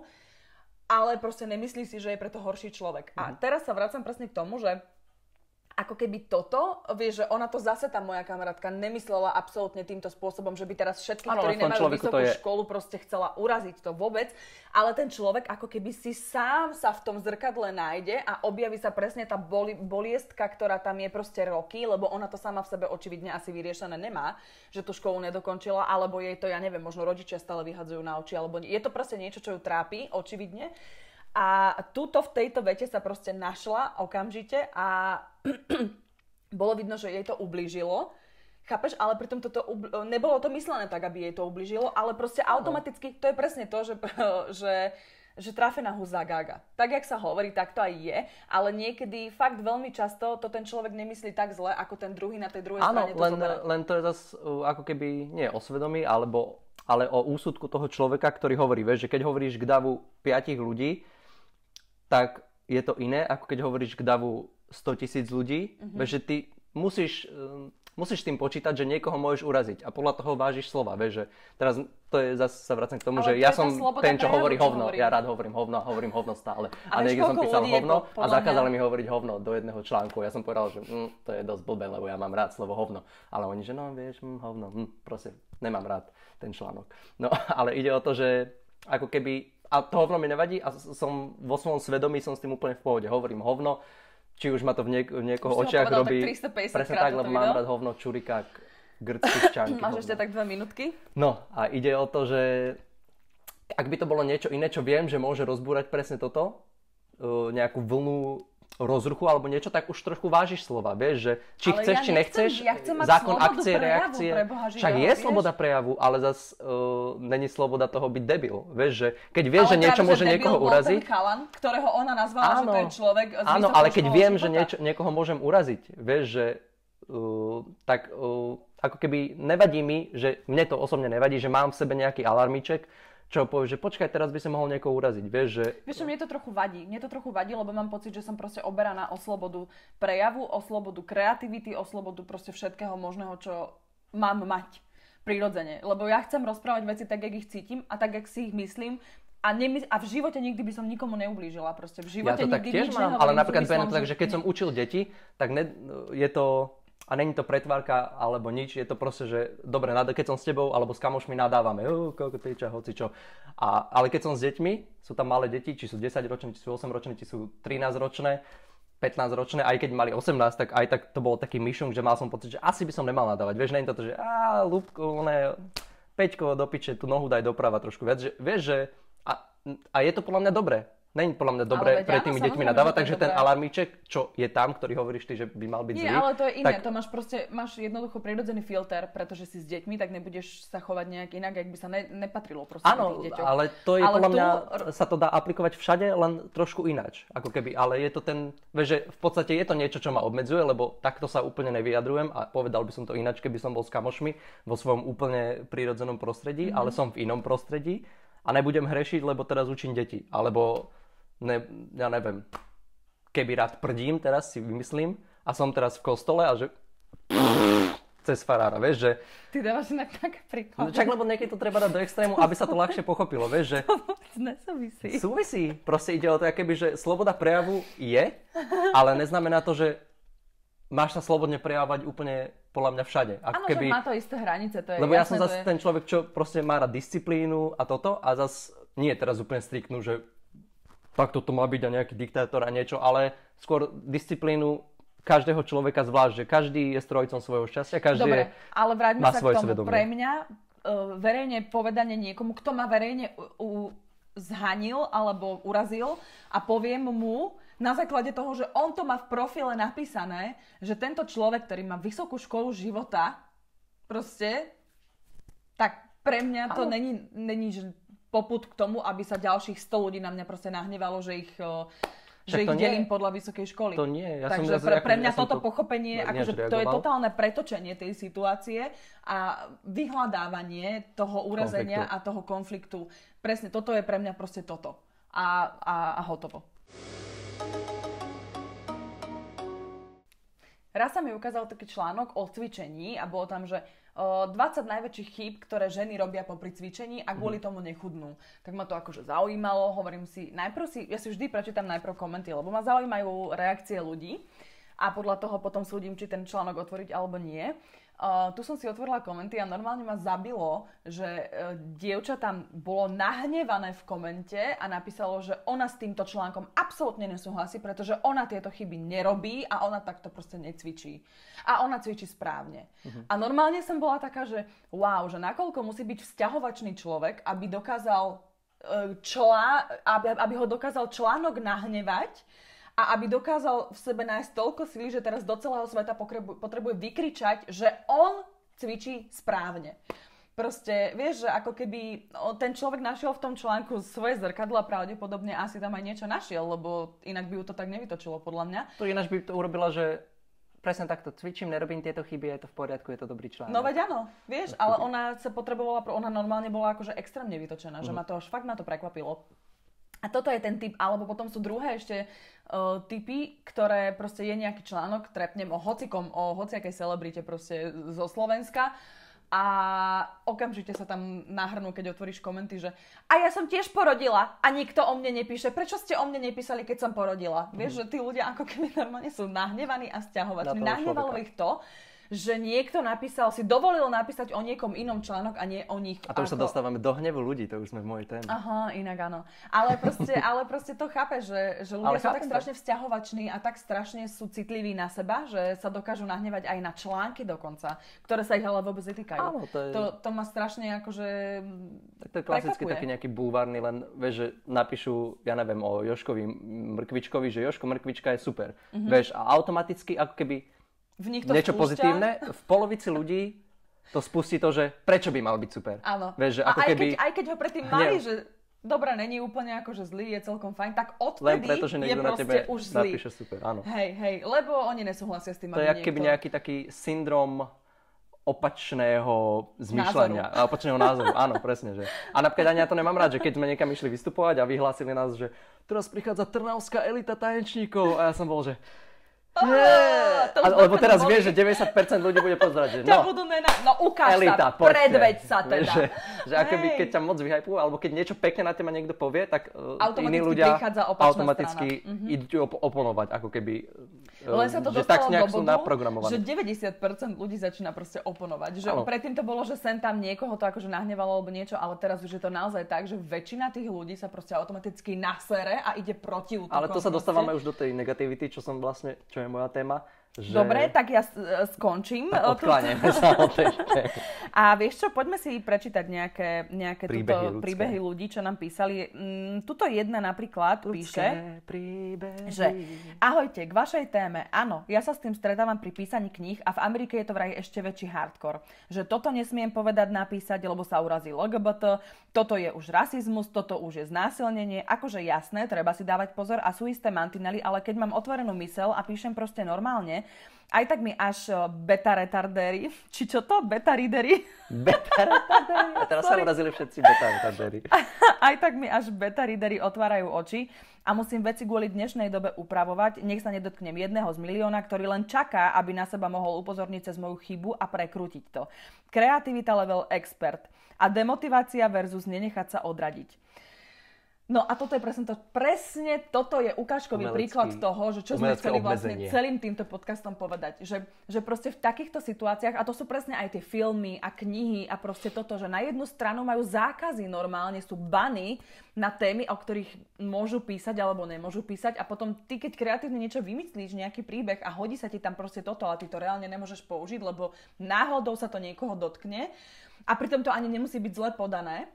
ale proste nemyslí si, že je preto horší človek. Uh-huh. A teraz sa vracam presne k tomu, že ako keby toto, vieš, že ona to zase tá moja kamarátka nemyslela absolútne týmto spôsobom, že by teraz všetkých, ktorí nemajú vysokú školu, proste chcela uraziť to vôbec, ale ten človek ako keby si sám sa v tom zrkadle nájde a objaví sa presne tá boli, boliestka, ktorá tam je proste roky, lebo ona to sama v sebe očividne asi vyriešené nemá, že tú školu nedokončila, alebo jej to, ja neviem, možno rodičia stále vyhadzujú na oči, alebo je to proste niečo, čo ju trápi, očividne. A túto v tejto vete sa proste našla okamžite a bolo vidno, že jej to ublížilo. Chápeš? Ale pritom toto ubl- nebolo to myslené tak, aby jej to ublížilo, ale proste automaticky, to je presne to, že, že, že trafená husa gaga. Tak, jak sa hovorí, tak to aj je, ale niekedy fakt veľmi často to ten človek nemyslí tak zle, ako ten druhý na tej druhej
Áno,
strane to
len,
zoberá.
len to je zase ako keby, nie o svedomí, alebo, ale o úsudku toho človeka, ktorý hovorí. Vieš, že keď hovoríš k davu piatich ľudí, tak je to iné, ako keď hovoríš k davu stotisíc ľudí. Mm-hmm. Že ty musíš, musíš s tým počítať, že niekoho môžeš uraziť a podľa toho vážiš slova, vieš, že teraz to je zase sa vracam k tomu, ale že ja som ten, čo hovorí hovno, ja rád hovorím hovno a hovorím hovno stále. A niekde som písal hovno a zakázali mi hovoriť hovno do jedného článku. Ja som povedal, že mm, to je dosť blbé, lebo ja mám rád slovo hovno. Ale oni, že no vieš, mm, hovno, hm, prosím, nemám rád ten článok. No ale ide o to, že ako keby, a to hovno mi nevadí a som vo svojom svedomí som s tým úplne v pohode. Hovorím hovno, či už ma to v, niek- v niekoho očiach robí, presne tak, lebo mám rád hovno, čurikák, grcky, šťanky.
Máš ešte tak dve minútky?
No a ide o to, že ak by to bolo niečo iné, čo viem, že môže rozbúrať presne toto, nejakú vlnu rozruchu alebo niečo, tak už trošku vážiš slova, vieš, že či ale chceš, ja či nechcem, nechceš, ja zákon akcie, prejavu, reakcie, Boha, však je vieš? Sloboda prejavu, ale zas uh, není sloboda toho byť debil, vieš, že keď vieš, ale že niečo môže niekoho uraziť.
Ten chalan, ktorého ona nazvala, áno, že to je človek z
áno, ale keď viem, života. Že niečo, niekoho môžem uraziť, vieš, že uh, tak uh, ako keby nevadí mi, že mne to osobne nevadí, že mám v sebe nejaký alarmiček, čo povie, že počkaj, teraz by som mohol niekoho uraziť, vieš, že...
Vieš, mne to trochu vadí. Mne to trochu vadí, lebo mám pocit, že som proste oberaná o slobodu prejavu, o slobodu kreativity, o slobodu proste všetkého možného, čo mám mať prirodzene. Lebo ja chcem rozprávať veci tak, jak ich cítim a tak, jak si ich myslím. A, nemysl- a v živote nikdy by som nikomu neublížila. Proste v živote
ja to tak tiež mám, ale napríklad to tak, že keď som učil deti, tak ne, je to... A není to pretvárka alebo nič, je to proste, že dobre, keď som s tebou alebo s kamošmi nadávame, koľko tejča, hocičo. A, ale keď som s deťmi, sú tam malé deti, či sú desaťročné, či sú osemročné, či sú trinásťročné, pätnásťročné, aj keď mali osemnásť, tak aj tak to bol taký myšunk, že mal som pocit, že asi by som nemal nadávať. Vieš, není to, že á, Ľubko, ne, Peťko, do piče, tú nohu daj doprava trošku viac. Že, vieš, že a, a je to podľa mňa dobré. Není podľa mňa dobre pre tými deťmi nadávať, takže ten alarmíček, čo je tam, ktorý hovoríš ty, že by mal byť zlý.
Nie, ale to je iné, tak... to máš proste, máš jednoducho prirodzený filter, pretože si s deťmi, tak nebudeš sa chovať nejak inak, ak by sa ne, nepatrilo proste
áno,
tých deťoch.
ale to je ale podľa tu... mňa, sa to dá aplikovať všade, len trošku ináč, ako keby, ale je to ten, vieš, že v podstate je to niečo, čo ma obmedzuje, lebo takto sa úplne nevyjadrujem a povedal by som to ináč, keby som bol s kamošmi vo svojom úplne prírodzenom prostredí, mm-hmm. ale som v inom prostredí a nebudem hrešiť, lebo teraz učím deti, alebo Ne, ja neviem, keby rád prdím, teraz si vymyslím a som teraz v kostole a že cez farára, vieš, že...
Ty dávaš inak tak príklad.
Čak, lebo niekedy to treba dať do extrému, aby sa to ľahšie pochopilo, vieš, že...
To vôbec nesúvisí.
Súvisí, proste ide o to, akéby, že sloboda prejavu je, ale neznamená to, že máš sa slobodne prejavovať úplne podľa mňa všade.
Áno, keby... že má to isté hranice, to je
lebo
jasné,
ja som zase
je...
ten človek, čo proste má rád disciplínu a toto a zase nie je teraz úplne striktnú, že tak toto má byť a nejaký diktátor a niečo, ale skôr disciplínu každého človeka zvlášť, že každý je strojcom svojho šťastia, každý
Dobre,
je,
ale vráťme
má
sa
svoje
k tomu.
svedomie.
Pre mňa uh, verejne povedanie niekomu, kto ma verejne u, u, zhanil alebo urazil a poviem mu na základe toho, že on to má v profile napísané, že tento človek, ktorý má vysokú školu života, proste, tak pre mňa to není, není že popud k tomu, aby sa ďalších sto ľudí na mňa proste nahnevalo, že ich, že ich delím podľa vysokej školy.
To nie. Ja
Takže
som,
pre, pre mňa
ja
toto
to
pochopenie, akože to je totálne pretočenie tej situácie a vyhľadávanie toho urazenia konfliktu. A toho konfliktu. Presne, toto je pre mňa proste toto. A, a, a hotovo. Raz sa mi ukázal taký článok o cvičení a bolo tam, že dvadsať najväčších chýb, ktoré ženy robia popri cvičení a kvôli tomu nechudnú. Tak ma to akože zaujímalo, hovorím si, najprv si, ja si vždy prečítam najprv komenty, lebo ma zaujímajú reakcie ľudí a podľa toho potom súdim, či ten článok otvoriť alebo nie. Uh, tu som si otvorila komenty a normálne ma zabilo, že uh, dievča tam bolo nahnevané v komente a napísalo, že ona s týmto článkom absolútne nesúhlasí, pretože ona tieto chyby nerobí a ona takto proste necvičí. A ona cvičí správne. Uh-huh. A normálne som bola taká, že wow, že nakoľko musí byť vzťahovačný človek, aby dokázal uh, člá, aby, aby ho dokázal článok nahnevať a aby dokázal v sebe nájsť toľko sily, že teraz do celého sveta potrebuje vykričať, že on cvičí správne. Proste, vieš, že ako keby ten človek našiel v tom článku svoje zrkadlo a pravdepodobne asi tam aj niečo našiel, lebo inak by ju to tak nevytočilo, podľa mňa.
To ináč by to urobila, že presne takto cvičím, nerobím tieto chyby, je to v poriadku, je to dobrý článok.
No veď áno, vieš, ale ona sa potrebovala, ona normálne bola akože extrémne vytočená, mm. že ma to až fakt na to prekvapilo. A A toto je ten typ, alebo potom sú druhé ešte uh, typy, ktoré proste je nejaký článok, trepnem o hocikom, o hociakej celebrite proste zo Slovenska a okamžite sa tam nahrnú, keď otvoríš komenty, že a ja som tiež porodila a nikto o mne nepíše. Prečo ste o mne nepísali, keď som porodila? Mm. Vieš, že tí ľudia ako keby normálne sú nahnevaní a sťahovační. Nahnevalo ich to, že niekto napísal, si dovolil napísať o niekom inom článok a nie o nich.
A to už ako... sa dostávame do hnevu ľudí, to už sme v mojej téme.
Aha, inak áno. Ale proste, ale proste to chápe, že, že ľudia ale sú tak strašne vzťahovační a tak strašne sú citliví na seba, že sa dokážu nahnevať aj na články dokonca, ktoré sa ich ale vôbec netýkajú. Áno, to, je... to, to má strašne akože
tak to je klasicky taký nejaký bulvárny, len vieš, že napíšu, ja neviem, o Jožkovi Mrkvičkovi, že Jožko Mrkvička je super. Mm-hmm. Vieš, a automaticky ako keby
v nich to
niečo
spúšťa.
Pozitívne, v polovici ľudí to spustí to, že prečo by mal byť super.
Áno.
Vieš, že
a
ako
aj,
keby...
keď, aj keď ho predtým mali, že dobre, není úplne akože zlý, je celkom fajn, tak odtedy
len preto, že
je
na
proste
tebe
už zlý.
Napíše super, áno.
Hej, hej, lebo oni nesúhlasia s tým,
to je
niekto...
keby nejaký taký syndrom opačného zmýšľania. Názoru. Opačného názoru, áno, presne. Že. A napríklad ani ja to nemám rád, že keď sme niekam išli vystupovať a vyhlásili nás, že teraz prichádza trnavská elita tanečníkov a ja som bol, že Yeah. Oh, lebo teraz boli. Vieš, že deväťdesiat percent ľudí bude pozerať, že
no, budú nena... no ukáž elita, sa, predveď sa teda.
Že, že akoby, keď ťa moc vyhypujú, alebo keď niečo pekne na teba niekto povie, tak iní ľudia automaticky mm-hmm. idú op- oponovať, ako keby,
len sa to
že tak nejak sú naprogramovaní.
Že deväťdesiat percent ľudí začína proste oponovať. Že predtým to bolo, že sem tam niekoho to akože nahnevalo alebo niečo, ale teraz už je to naozaj tak, že väčšina tých ľudí sa proste automaticky nasere a ide proti útokom.
Ale to sa dostávame už do tej negativity, čo som vlastne, čo je moja téma. Že...
Dobre, tak ja skončím.
Tak odkláňame sa od tej témy.
A vieš čo, poďme si prečítať nejaké, nejaké
príbehy,
príbehy ľudí, čo nám písali. Mm, tuto jedna napríklad ľudské píše,
príbehy.
Že ahojte, k vašej téme. Áno, ja sa s tým stretávam pri písaní kníh a v Amerike je to vraj ešte väčší hardcore. Že toto nesmiem povedať, napísať, lebo sa urazí el gé bé té, toto je už rasizmus, toto už je znásilnenie. Akože jasné, treba si dávať pozor a sú isté mantinely, ale keď mám otvorenú myseľ a píšem proste normálne, aj tak mi až beta retardéri, či čo to? Beta readery?
Beta retardéri? A teraz Sorry. Sa urazili všetci beta retardéri.
Aj tak mi až beta readery otvárajú oči a musím veci kvôli dnešnej dobe upravovať. Nech sa nedotknem jedného z milióna, ktorý len čaká, aby na seba mohol upozorniť cez moju chybu a prekrútiť to. Kreativita level expert a demotivácia versus nenechať sa odradiť. No a toto je presne to, presne toto je ukážkový umelecký, príklad toho, že čo sme chceli vlastne celým týmto podcastom povedať. Že, že proste v takýchto situáciách, a to sú presne aj tie filmy a knihy a proste toto, že na jednu stranu majú zákazy normálne, sú bany na témy, o ktorých môžu písať alebo nemôžu písať a potom ty, keď kreatívne niečo vymyslíš, nejaký príbeh a hodí sa ti tam proste toto, ale ty to reálne nemôžeš použiť, lebo náhodou sa to niekoho dotkne a pritom to ani nemusí byť zle podané,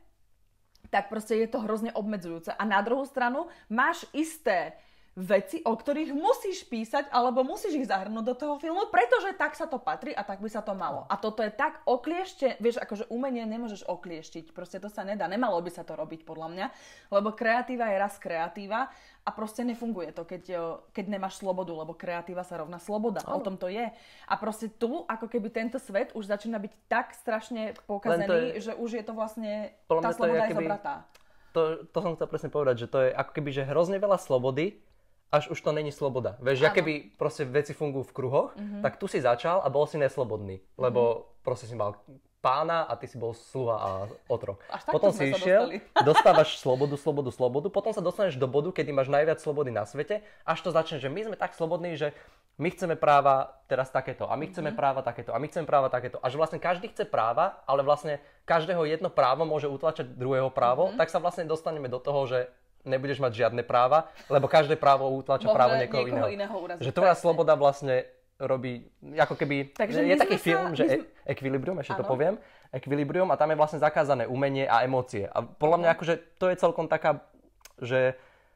tak proste je to hrozne obmedzujúce. A na druhú stranu máš isté veci, o ktorých musíš písať, alebo musíš ich zahrnúť do toho filmu, pretože tak sa to patrí a tak by sa to malo. A toto je tak okliešte, vieš, akože umenie nemôžeš oklieštiť, proste to sa nedá, nemalo by sa to robiť podľa mňa, lebo kreatíva je raz kreatíva a proste nefunguje to, keď, keď nemáš slobodu, lebo kreatíva sa rovná sloboda, oh. O tom to je. A proste tu, ako keby tento svet už začína byť tak strašne pokazený, je, že už je to vlastne, tá sloboda je, je zobratá.
To, to som chcel presne povedať, že to je ako keby, že hrozne veľa slobody, až už to není sloboda. Vieš, ja keby proste veci fungujú v kruhoch, mm-hmm. tak tu si začal a bol si neslobodný, lebo mm-hmm. proste si mal pána a ty si bol sluha a otrok. Potom si išiel, dostávaš slobodu, slobodu, slobodu, potom sa dostaneš do bodu, kedy máš najviac slobody na svete, až to začne, že my sme tak slobodní, že my chceme práva teraz takéto a my chceme mm-hmm. práva takéto a my chceme práva takéto. A že vlastne každý chce práva, ale vlastne každého jedno právo môže utlačať druhého právo, mm-hmm. tak sa vlastne dostaneme do toho, že nebudeš mať žiadne práva, lebo každé právo utlača Bože, právo niekoho, niekoho iného. iného uraziť, že tvoja sloboda vlastne robí, ako keby, Takže je taký film, sa, že sme... Equilibrium, ešte ano. To poviem, Equilibrium a tam je vlastne zakázané umenie a emócie. A podľa mňa akože to je celkom taká, že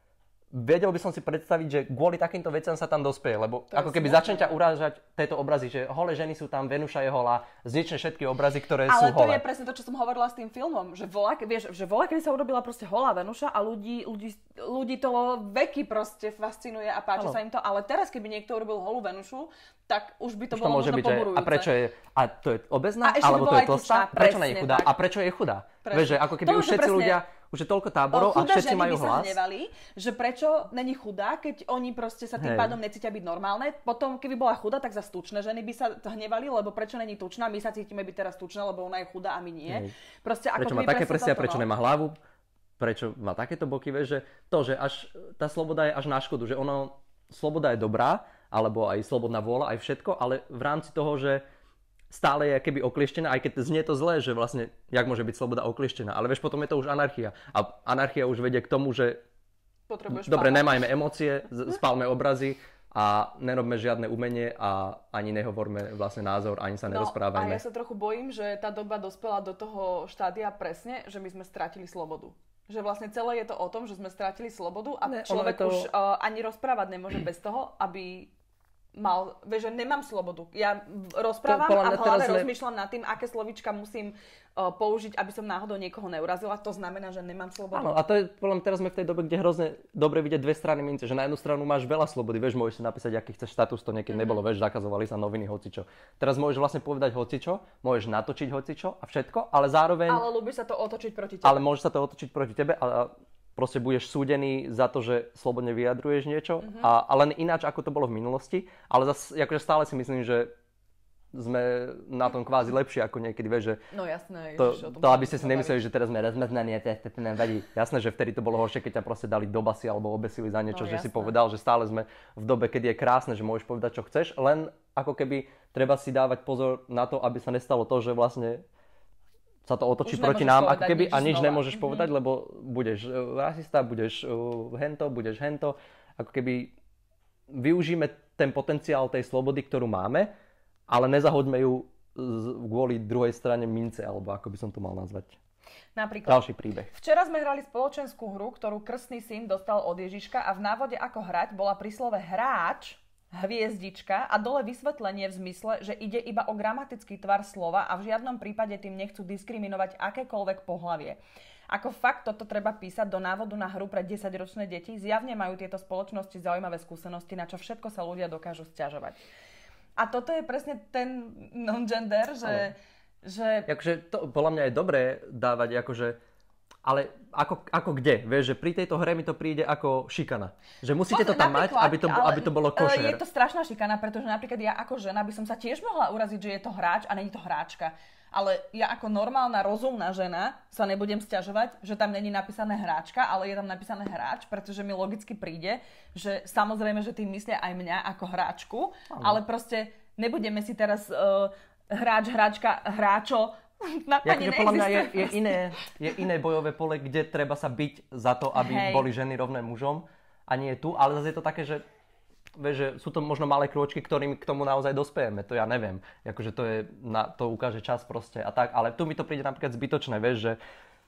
vedel by som si predstaviť, že kvôli takýmto veciam sa tam dospeje, lebo to ako keby začne ťa urážať tieto obrazy, že holé ženy sú tam, Venuša je holá, znične všetky obrazy, ktoré
ale
sú holé.
Ale to je presne to, čo som hovorila s tým filmom, že voľa, vieš, že voľa, kedy sa urobila proste holá Venuša a ľudí, ľudí, ľudí to veky proste fascinuje a páči ano. Sa im to, ale teraz keby niekto urobil holú Venušu, tak už by to už bolo to možno poburujúce.
A prečo je, a to je obezná, alebo to je tlstá, prečo nie je chudá? Tak. A prečo je chudá? Vieš, že ako keby už všetci ľudia už je toľko táborov a všetci majú hlas.
Chudé ženy by sa hnevali, že prečo není chudá, keď oni proste sa tým Hej. pádom necítia byť normálne. Potom, keby bola chudá, tak za tučné ženy by sa hnevali, lebo prečo není tučná, my sa cítime byť teraz tučné, lebo ona je chudá a my nie. Hej. Proste ako
prečo má také prsia, prečo no? nemá hlavu, prečo má takéto boky, vieš, že to, že až tá sloboda je až na škodu, že ono, sloboda je dobrá, alebo aj slobodná vôľa, aj všetko, ale v rámci toho, že stále je keby oklieštená, aj keď znie to zlé, že vlastne, jak môže byť sloboda oklieštená, ale vieš, potom je to už anarchia. A anarchia už vedie k tomu, že
potrebuješ
dobre, pálať. Nemajme emócie, spálme obrazy a nerobme žiadne umenie a ani nehovorme vlastne názor, ani sa nerozprávajme.
No a ja sa trochu bojím, že tá doba dospela do toho štádia presne, že my sme strátili slobodu. Že vlastne celé je to o tom, že sme strátili slobodu a ne, človek to... už uh, ani rozprávať nemôže bez toho, aby mal, vieš, že nemám slobodu. Ja rozprávam to, a v hlave le... rozmýšľam nad tým, aké slovíčka musím uh, použiť, aby som náhodou niekoho neurazila. To znamená, že nemám slobodu.
Áno, a to je, podľa mňa, teraz sme v tej dobe, kde hrozne dobre vidieť dve strany mince, že na jednu stranu máš veľa slobody, vieš, môžeš si napísať, aký chceš status, to niekedy mm-hmm. nebolo, vieš, zakazovali sa noviny, hocičo. Teraz môžeš vlastne povedať hocičo, môžeš natočiť hocičo a všetko, ale zároveň...
Ale ľúbi sa to otočiť proti tebe.
Ale môže sa to otočiť proti tebe a proste budeš súdený za to, že slobodne vyjadruješ niečo mm-hmm. a, a len ináč, ako to bolo v minulosti, ale zase akože stále si myslím, že sme na tom kvázi lepšie ako niekedy, vieš, že
no jasné,
to, ježiš, to aby ste si nemysleli, že teraz sme rozmaznaní a to nám vadí. Jasné, že vtedy to bolo horšie, keď ťa proste dali do basy alebo obesili za niečo, no, že jasné. Si povedal, že stále sme v dobe, kedy je krásne, že môžeš povedať, čo chceš, len ako keby treba si dávať pozor na to, aby sa nestalo to, že vlastne sa to otočí už proti nám, ako keby, a nič znova. Nemôžeš mm-hmm. povedať, lebo budeš uh, rasista, budeš uh, hento, budeš hento. Ako keby využíme ten potenciál tej slobody, ktorú máme, ale nezahoďme ju z, kvôli druhej strane mince, alebo ako by som to mal nazvať.
Napríklad,
ďalší príbeh.
Včera sme hrali spoločenskú hru, ktorú krstný syn dostal od Ježiška a v návode ako hrať bola pri slove hráč hviezdička a dole vysvetlenie v zmysle, že ide iba o gramatický tvar slova a v žiadnom prípade tým nechcú diskriminovať akékoľvek pohlavie. Ako fakt toto treba písať do návodu na hru pre desaťročné deti, zjavne majú tieto spoločnosti zaujímavé skúsenosti, na čo všetko sa ľudia dokážu sťažovať. A toto je presne ten non-gender, že... že...
Akože to podľa mňa je dobré dávať akože... Ale ako, ako kde? Vieš, že pri tejto hre mi to príde ako šikana. Že musíte Pozor, to tam mať, aby to, aby to bolo košer.
Je to strašná šikana, pretože napríklad ja ako žena by som sa tiež mohla uraziť, že je to hráč a není to hráčka. Ale ja ako normálna, rozumná žena sa nebudem sťažovať, že tam není napísané hráčka, ale je tam napísané hráč, pretože mi logicky príde, že samozrejme, že tým myslia aj mňa ako hráčku, ano. Ale proste nebudeme si teraz uh, hráč, hráčka, hráčo
Jakože podľa mňa je, je, iné, je iné bojové pole, kde treba sa byť za to, aby Hej. boli ženy rovné mužom a nie tu, ale zase je to také, že, vieš, že sú to možno malé krôčky, ktorými k tomu naozaj dospejeme, to ja neviem, akože to, je, na, to ukáže čas proste a tak, ale tu mi to príde napríklad zbytočné, vieš, že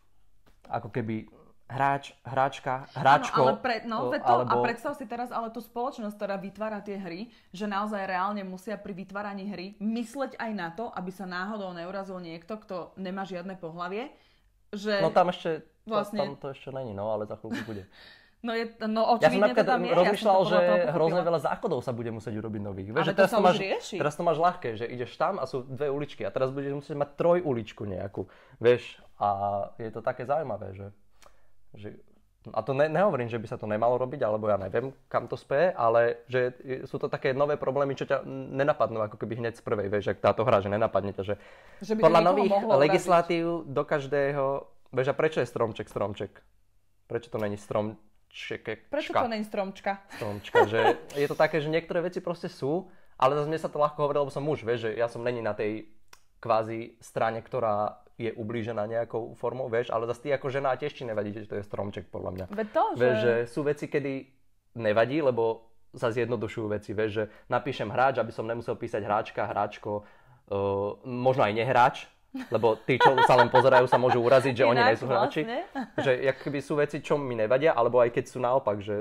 ako keby hráč, hráčka, hráčko.
Áno, ale pre, no, to, alebo... A predstav si teraz ale tú spoločnosť, ktorá vytvára tie hry, že naozaj reálne musia pri vytváraní hry mysleť aj na to, aby sa náhodou neurazil niekto, kto nemá žiadne pohlavie. Že
no tam ešte, vlastne... tam to ešte není, no ale za chvíľku bude.
No, je, no očividne
ja
to tam je.
Rozmýšľal, ja že hrozne veľa záchodov sa bude musieť urobiť nových. Vieš,
ale to sa
už máš,
rieši.
Teraz to máš ľahké, že ideš tam a sú dve uličky a teraz budeš musieť mať troj uličku nejakú. Vieš, a je to také zaujímavé, že... že a to ne, nehovorím, že by sa to nemalo robiť, alebo ja neviem, kam to speje, ale že sú to také nové problémy, čo ťa nenapadnú ako keby hneď z prvej, vieš, ak táto hra, že nenapadne ťa, že, že podľa nových legislatív do každého, vieš, a prečo je stromček stromček? Prečo to není stromček?
Prečo to není stromčka?
Stromčka, že je to také, že niektoré veci proste sú, ale zase mne sa to ľahko hovorí, lebo som muž, vieš, že ja som není na tej kvázi strane, ktorá je ublížená nejakou formou, vieš, ale zase ty ako žena tiež ti nevadí, že to je stromček, podľa mňa.
Veď to, že...
Vieš, že sú veci, kedy nevadí, lebo sa zjednodušujú veci, vieš, že napíšem hráč, aby som nemusel písať hráčka, hráčko, uh, možno aj nehráč, lebo tí, čo sa len pozerajú, sa môžu uraziť, že oni nie sú hráči. Vlastne. Že keby sú veci, čo mi nevadia, alebo aj keď sú naopak, že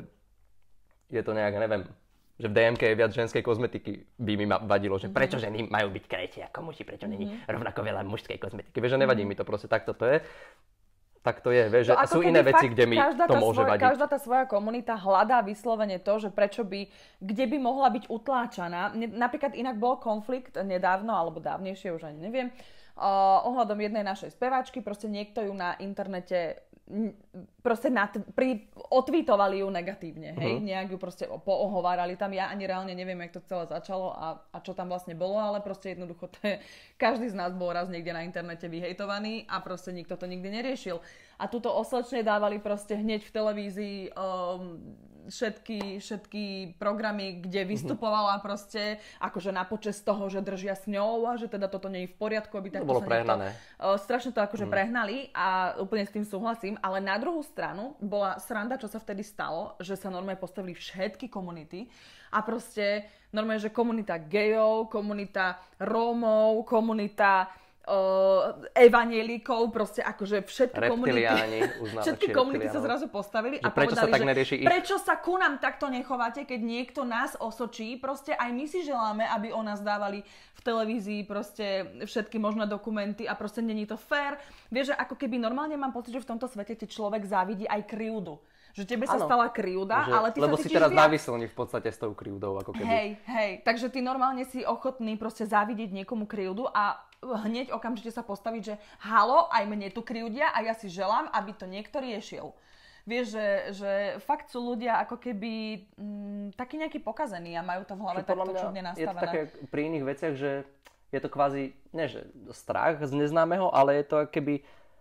je to nejak, neviem, že v dé emke je viac ženskej kozmetiky, by mi vadilo, že prečo ženy majú byť krajšie ako muži, prečo není mm-hmm. rovnako veľa mužskej kozmetiky. Vieš, že nevadí mm-hmm. mi to proste, takto to je. Tak to je, vieš, že sú iné veci, kde mi to môže
svoj,
vadiť.
Každá tá svoja komunita hľadá vyslovene to, že prečo by, kde by mohla byť utláčaná. Napríklad inak bol konflikt nedávno, alebo dávnejšie, už ani neviem, uh, ohľadom jednej našej speváčky, proste niekto ju na internete proste nad, pri, otvítovali ju negatívne, hej, uh-huh. nejak ju proste poohovárali tam, ja ani reálne neviem, jak to celé začalo a, a čo tam vlastne bolo, ale proste jednoducho to je, každý z nás bol raz niekde na internete vyhejtovaný a proste nikto to nikdy neriešil. A tuto oslečne dávali proste hneď v televízii um, všetky, všetky programy, kde vystupovala proste akože na počesť toho, že držia s ňou a že teda toto nie je v poriadku, aby takto
to bolo
sa
prehnané.
Niekto, uh, strašne to akože mm. prehnali a úplne s tým súhlasím, ale na druhú stranu bola sranda, čo sa vtedy stalo, že sa normálne postavili všetky komunity a proste normálne, že komunita gejov, komunita Rómov, komunita Uh, evanjelíkov, proste akože všetky komunity, všetky komunity sa zrazu postavili a povedali, že ich... prečo sa ku nám takto nechováte, keď niekto nás osočí, proste aj my si želáme, aby o nás dávali v televízii proste všetky možné dokumenty a proste není to fér. Vieš, že ako keby normálne mám pocit, že v tomto svete ti človek závidí aj krivdu. Že tebe sa ano, stala krivda, že, ale ty
lebo
sa
si teraz viac... návislný v podstate s tou krivdou, ako keby.
Hej, hej, takže ty normálne si ochotný proste závidieť niekomu krivdu a hneď okamžite sa postaviť, že halo, aj mne tu krivdia a ja si želám, aby to niekto riešil. Vieš, že, že fakt sú ľudia ako keby m, takí nejakí pokazení a majú to v hlave takto čudne nastavené.
Je to také pri iných veciach, že je to kvázi, nie že strach z neznámeho, ale je to ako keby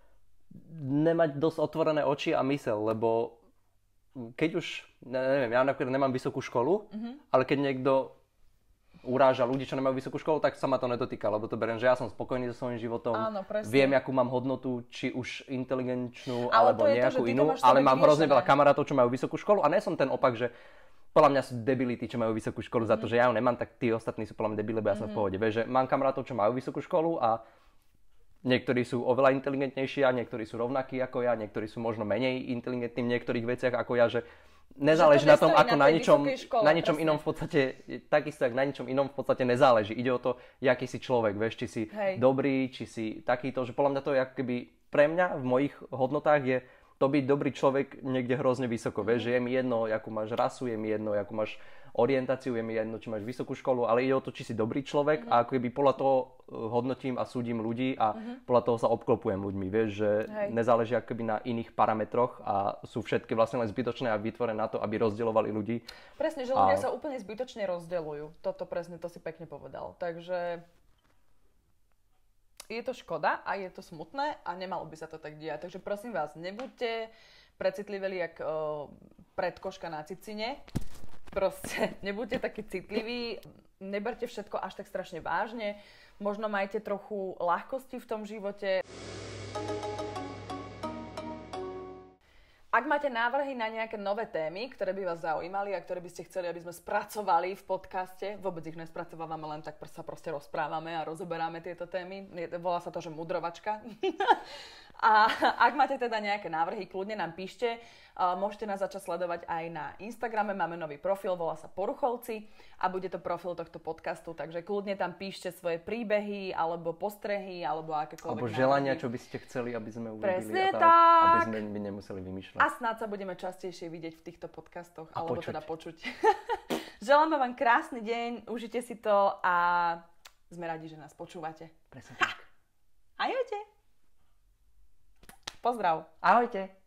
nemať dosť otvorené oči a mysel, lebo keď už, neviem, ja napríklad nemám vysokú školu, mm-hmm. ale keď niekto uráža ľudí, čo nemajú vysokú školu, tak sa ma to nedotýka, lebo to beriem, že ja som spokojný so svojím životom,
áno,
viem, akú mám hodnotu, či už inteligenčnú, ale alebo nejakú to, inú, ale mám hrozne veľa kamarátov, čo majú vysokú školu a nie som ten opak, že podľa mňa sú debility, čo majú vysokú školu, za to, mm. že ja ju nemám, tak tí ostatní sú podľa mňa debili, lebo ja som mm-hmm. v pohode. Vieš, že mám kamarátov, čo majú vysokú školu a niektorí sú oveľa inteligentnejší a niektorí sú rovnakí ako ja, niektorí sú možno menej inteligentní v niektorých veciach ako ja, že nezáleží to na tom, ako na, na ničom, škole, na ničom inom v podstate, takisto ako na ničom inom v podstate nezáleží. Ide o to, aký si človek, vieš, či si Hej. dobrý, či si takýto, že podľa mňa to je ako keby pre mňa v mojich hodnotách je to byť dobrý človek niekde hrozne vysoko, mm. vieš, že je mi jedno, akú máš rasu, je mi jedno, akú máš orientáciu, je mi jedno, či máš vysokú školu, ale ide o to, či si dobrý človek mm. a ako keby podľa toho hodnotím a súdim ľudí a mm-hmm. podľa toho sa obklopujem ľuďmi, vieš, že Hej. nezáleží ako keby na iných parametroch a sú všetky vlastne len zbytočné a vytvorené na to, aby rozdeľovali ľudí.
Presne, že ľudia a... sa úplne zbytočne rozdeľujú. Toto presne, to si pekne povedal. Takže je to škoda a je to smutné a nemalo by sa to tak diať. Takže prosím vás, nebuďte precitliveli jak uh, predkoška na cicine. Proste nebuďte takí citliví, neberte všetko až tak strašne vážne, možno majte trochu ľahkosti v tom živote. Ak máte návrhy na nejaké nové témy, ktoré by vás zaujímali a ktoré by ste chceli, aby sme spracovali v podcaste, vôbec ich nespracovávame, len tak sa proste rozprávame a rozoberáme tieto témy. Volá sa to, že mudrovačka. A ak máte teda nejaké návrhy, kľudne nám píšte. Môžete nás začať sledovať aj na Instagrame, máme nový profil, volá sa Poruchovci a bude to profil tohto podcastu, takže kľudne tam píšte svoje príbehy, alebo postrehy, alebo akékoľvek
alebo želania, návrhy. Čo by ste chceli, aby sme urobili.
Presne
a tak,
tak.
Aby sme my nemuseli vymýšľať.
A snáď sa budeme častejšie vidieť v týchto podcastoch, a alebo počuť. teda počuť. Želám vám krásny deň, užite si to a sme radi, že nás počúvate.
Presne tak.
Ahojte. Pozdrav.
Ahojte.